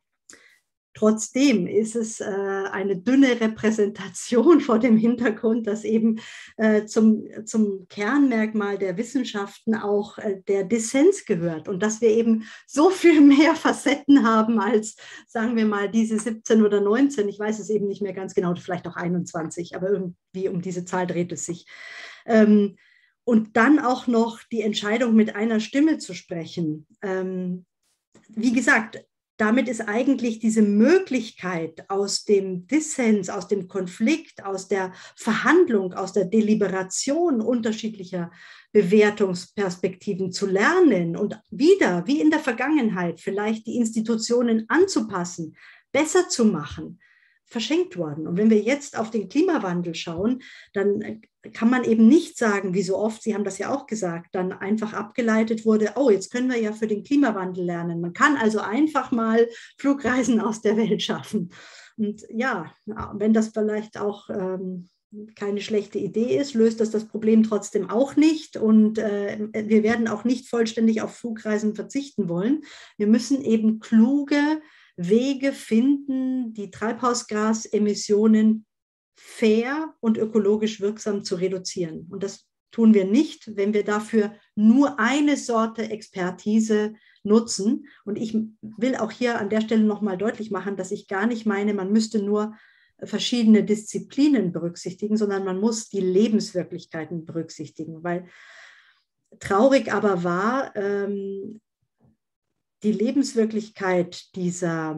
Trotzdem ist es äh, eine dünne Repräsentation vor dem Hintergrund, dass eben äh, zum, zum Kernmerkmal der Wissenschaften auch äh, der Dissens gehört und dass wir eben so viel mehr Facetten haben als, sagen wir mal, diese siebzehn oder neunzehn, ich weiß es eben nicht mehr ganz genau, vielleicht auch einundzwanzig, aber irgendwie um diese Zahl dreht es sich. Ähm, und dann auch noch die Entscheidung mit einer Stimme zu sprechen. Ähm, wie gesagt, damit ist eigentlich diese Möglichkeit aus dem Dissens, aus dem Konflikt, aus der Verhandlung, aus der Deliberation unterschiedlicher Bewertungsperspektiven zu lernen und wieder, wie in der Vergangenheit, vielleicht die Institutionen anzupassen, besser zu machen, verschenkt worden. Und wenn wir jetzt auf den Klimawandel schauen, dann kann man eben nicht sagen, wie so oft, Sie haben das ja auch gesagt, dann einfach abgeleitet wurde, oh, jetzt können wir ja für den Klimawandel lernen. Man kann also einfach mal Flugreisen aus der Welt schaffen. Und ja, wenn das vielleicht auch ähm, keine schlechte Idee ist, löst das das Problem trotzdem auch nicht. Und äh, wir werden auch nicht vollständig auf Flugreisen verzichten wollen. Wir müssen eben kluge Wege finden, die Treibhausgasemissionen fair und ökologisch wirksam zu reduzieren. Und das tun wir nicht, wenn wir dafür nur eine Sorte Expertise nutzen. Und ich will auch hier an der Stelle nochmal deutlich machen, dass ich gar nicht meine, man müsste nur verschiedene Disziplinen berücksichtigen, sondern man muss die Lebenswirklichkeiten berücksichtigen. Weil traurig aber war, ähm, die Lebenswirklichkeit dieser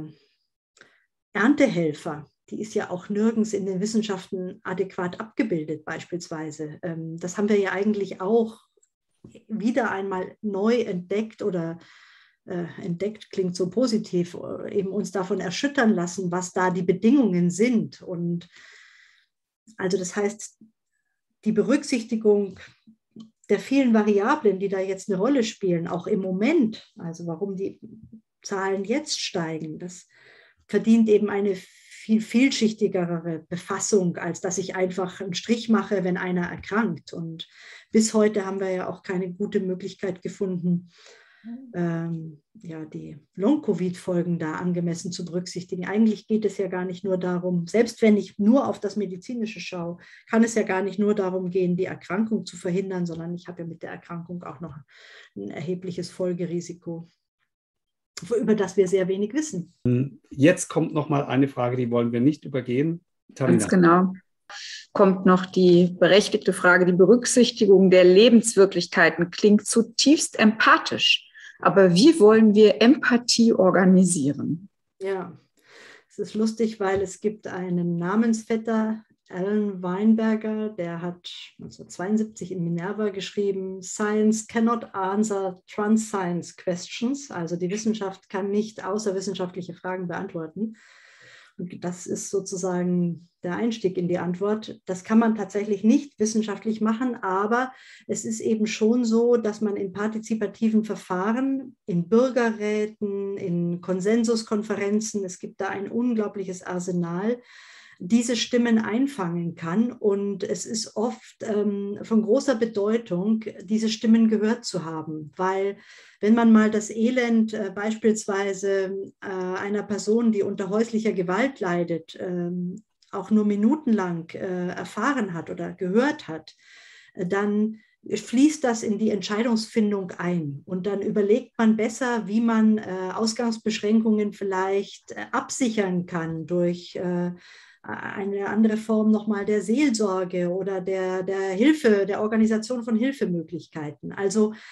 Erntehelfer, die ist ja auch nirgends in den Wissenschaften adäquat abgebildet beispielsweise. Das haben wir ja eigentlich auch wieder einmal neu entdeckt oder äh, entdeckt klingt so positiv, eben uns davon erschüttern lassen, was da die Bedingungen sind. Und also das heißt, die Berücksichtigung der vielen Variablen, die da jetzt eine Rolle spielen, auch im Moment, also warum die Zahlen jetzt steigen, das verdient eben eine viel vielschichtigere Befassung, als dass ich einfach einen Strich mache, wenn einer erkrankt. Und bis heute haben wir ja auch keine gute Möglichkeit gefunden, ähm, ja, die Long-Covid-Folgen da angemessen zu berücksichtigen. Eigentlich geht es ja gar nicht nur darum, selbst wenn ich nur auf das Medizinische schaue, kann es ja gar nicht nur darum gehen, die Erkrankung zu verhindern, sondern ich habe ja mit der Erkrankung auch noch ein erhebliches Folgerisiko, über das wir sehr wenig wissen. Jetzt kommt noch mal eine Frage, die wollen wir nicht übergehen. Tamina. Ganz genau. Kommt noch die berechtigte Frage, die Berücksichtigung der Lebenswirklichkeiten klingt zutiefst empathisch. Aber wie wollen wir Empathie organisieren? Ja, es ist lustig, weil es gibt einen Namensvetter, Alan Weinberger, der hat neunzehnhundertzweiundsiebzig in Minerva geschrieben, Science cannot answer trans-science questions, also die Wissenschaft kann nicht außerwissenschaftliche Fragen beantworten. Und das ist sozusagen der Einstieg in die Antwort. Das kann man tatsächlich nicht wissenschaftlich machen, aber es ist eben schon so, dass man in partizipativen Verfahren, in Bürgerräten, in Konsensuskonferenzen, es gibt da ein unglaubliches Arsenal, diese Stimmen einfangen kann. Und es ist oft ähm, von großer Bedeutung, diese Stimmen gehört zu haben, weil wenn man mal das Elend äh, beispielsweise äh, einer Person, die unter häuslicher Gewalt leidet, äh, auch nur minutenlang äh, erfahren hat oder gehört hat, äh, dann fließt das in die Entscheidungsfindung ein. Und dann überlegt man besser, wie man äh, Ausgangsbeschränkungen vielleicht äh, absichern kann durch äh, eine andere Form nochmal der Seelsorge oder der, der Hilfe, der Organisation von Hilfemöglichkeiten. Also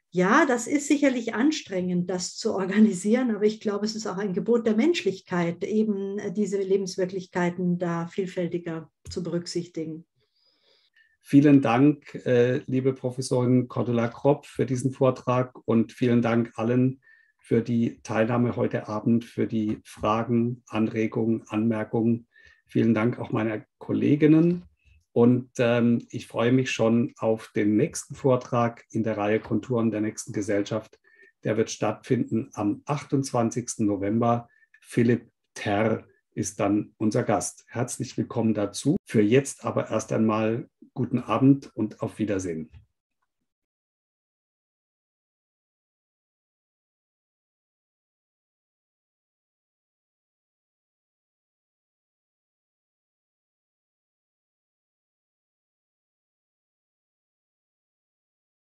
Ja, das ist sicherlich anstrengend, das zu organisieren, aber ich glaube, es ist auch ein Gebot der Menschlichkeit, eben diese Lebenswirklichkeiten da vielfältiger zu berücksichtigen. Vielen Dank, äh, liebe Professorin Cordula-Kropp, für diesen Vortrag und vielen Dank allen für die Teilnahme heute Abend, für die Fragen, Anregungen, Anmerkungen. Vielen Dank auch meiner Kolleginnen. Und ähm, ich freue mich schon auf den nächsten Vortrag in der Reihe Konturen der nächsten Gesellschaft. Der wird stattfinden am achtundzwanzigsten November. Philipp Terr ist dann unser Gast. Herzlich willkommen dazu. Für jetzt aber erst einmal guten Abend und auf Wiedersehen.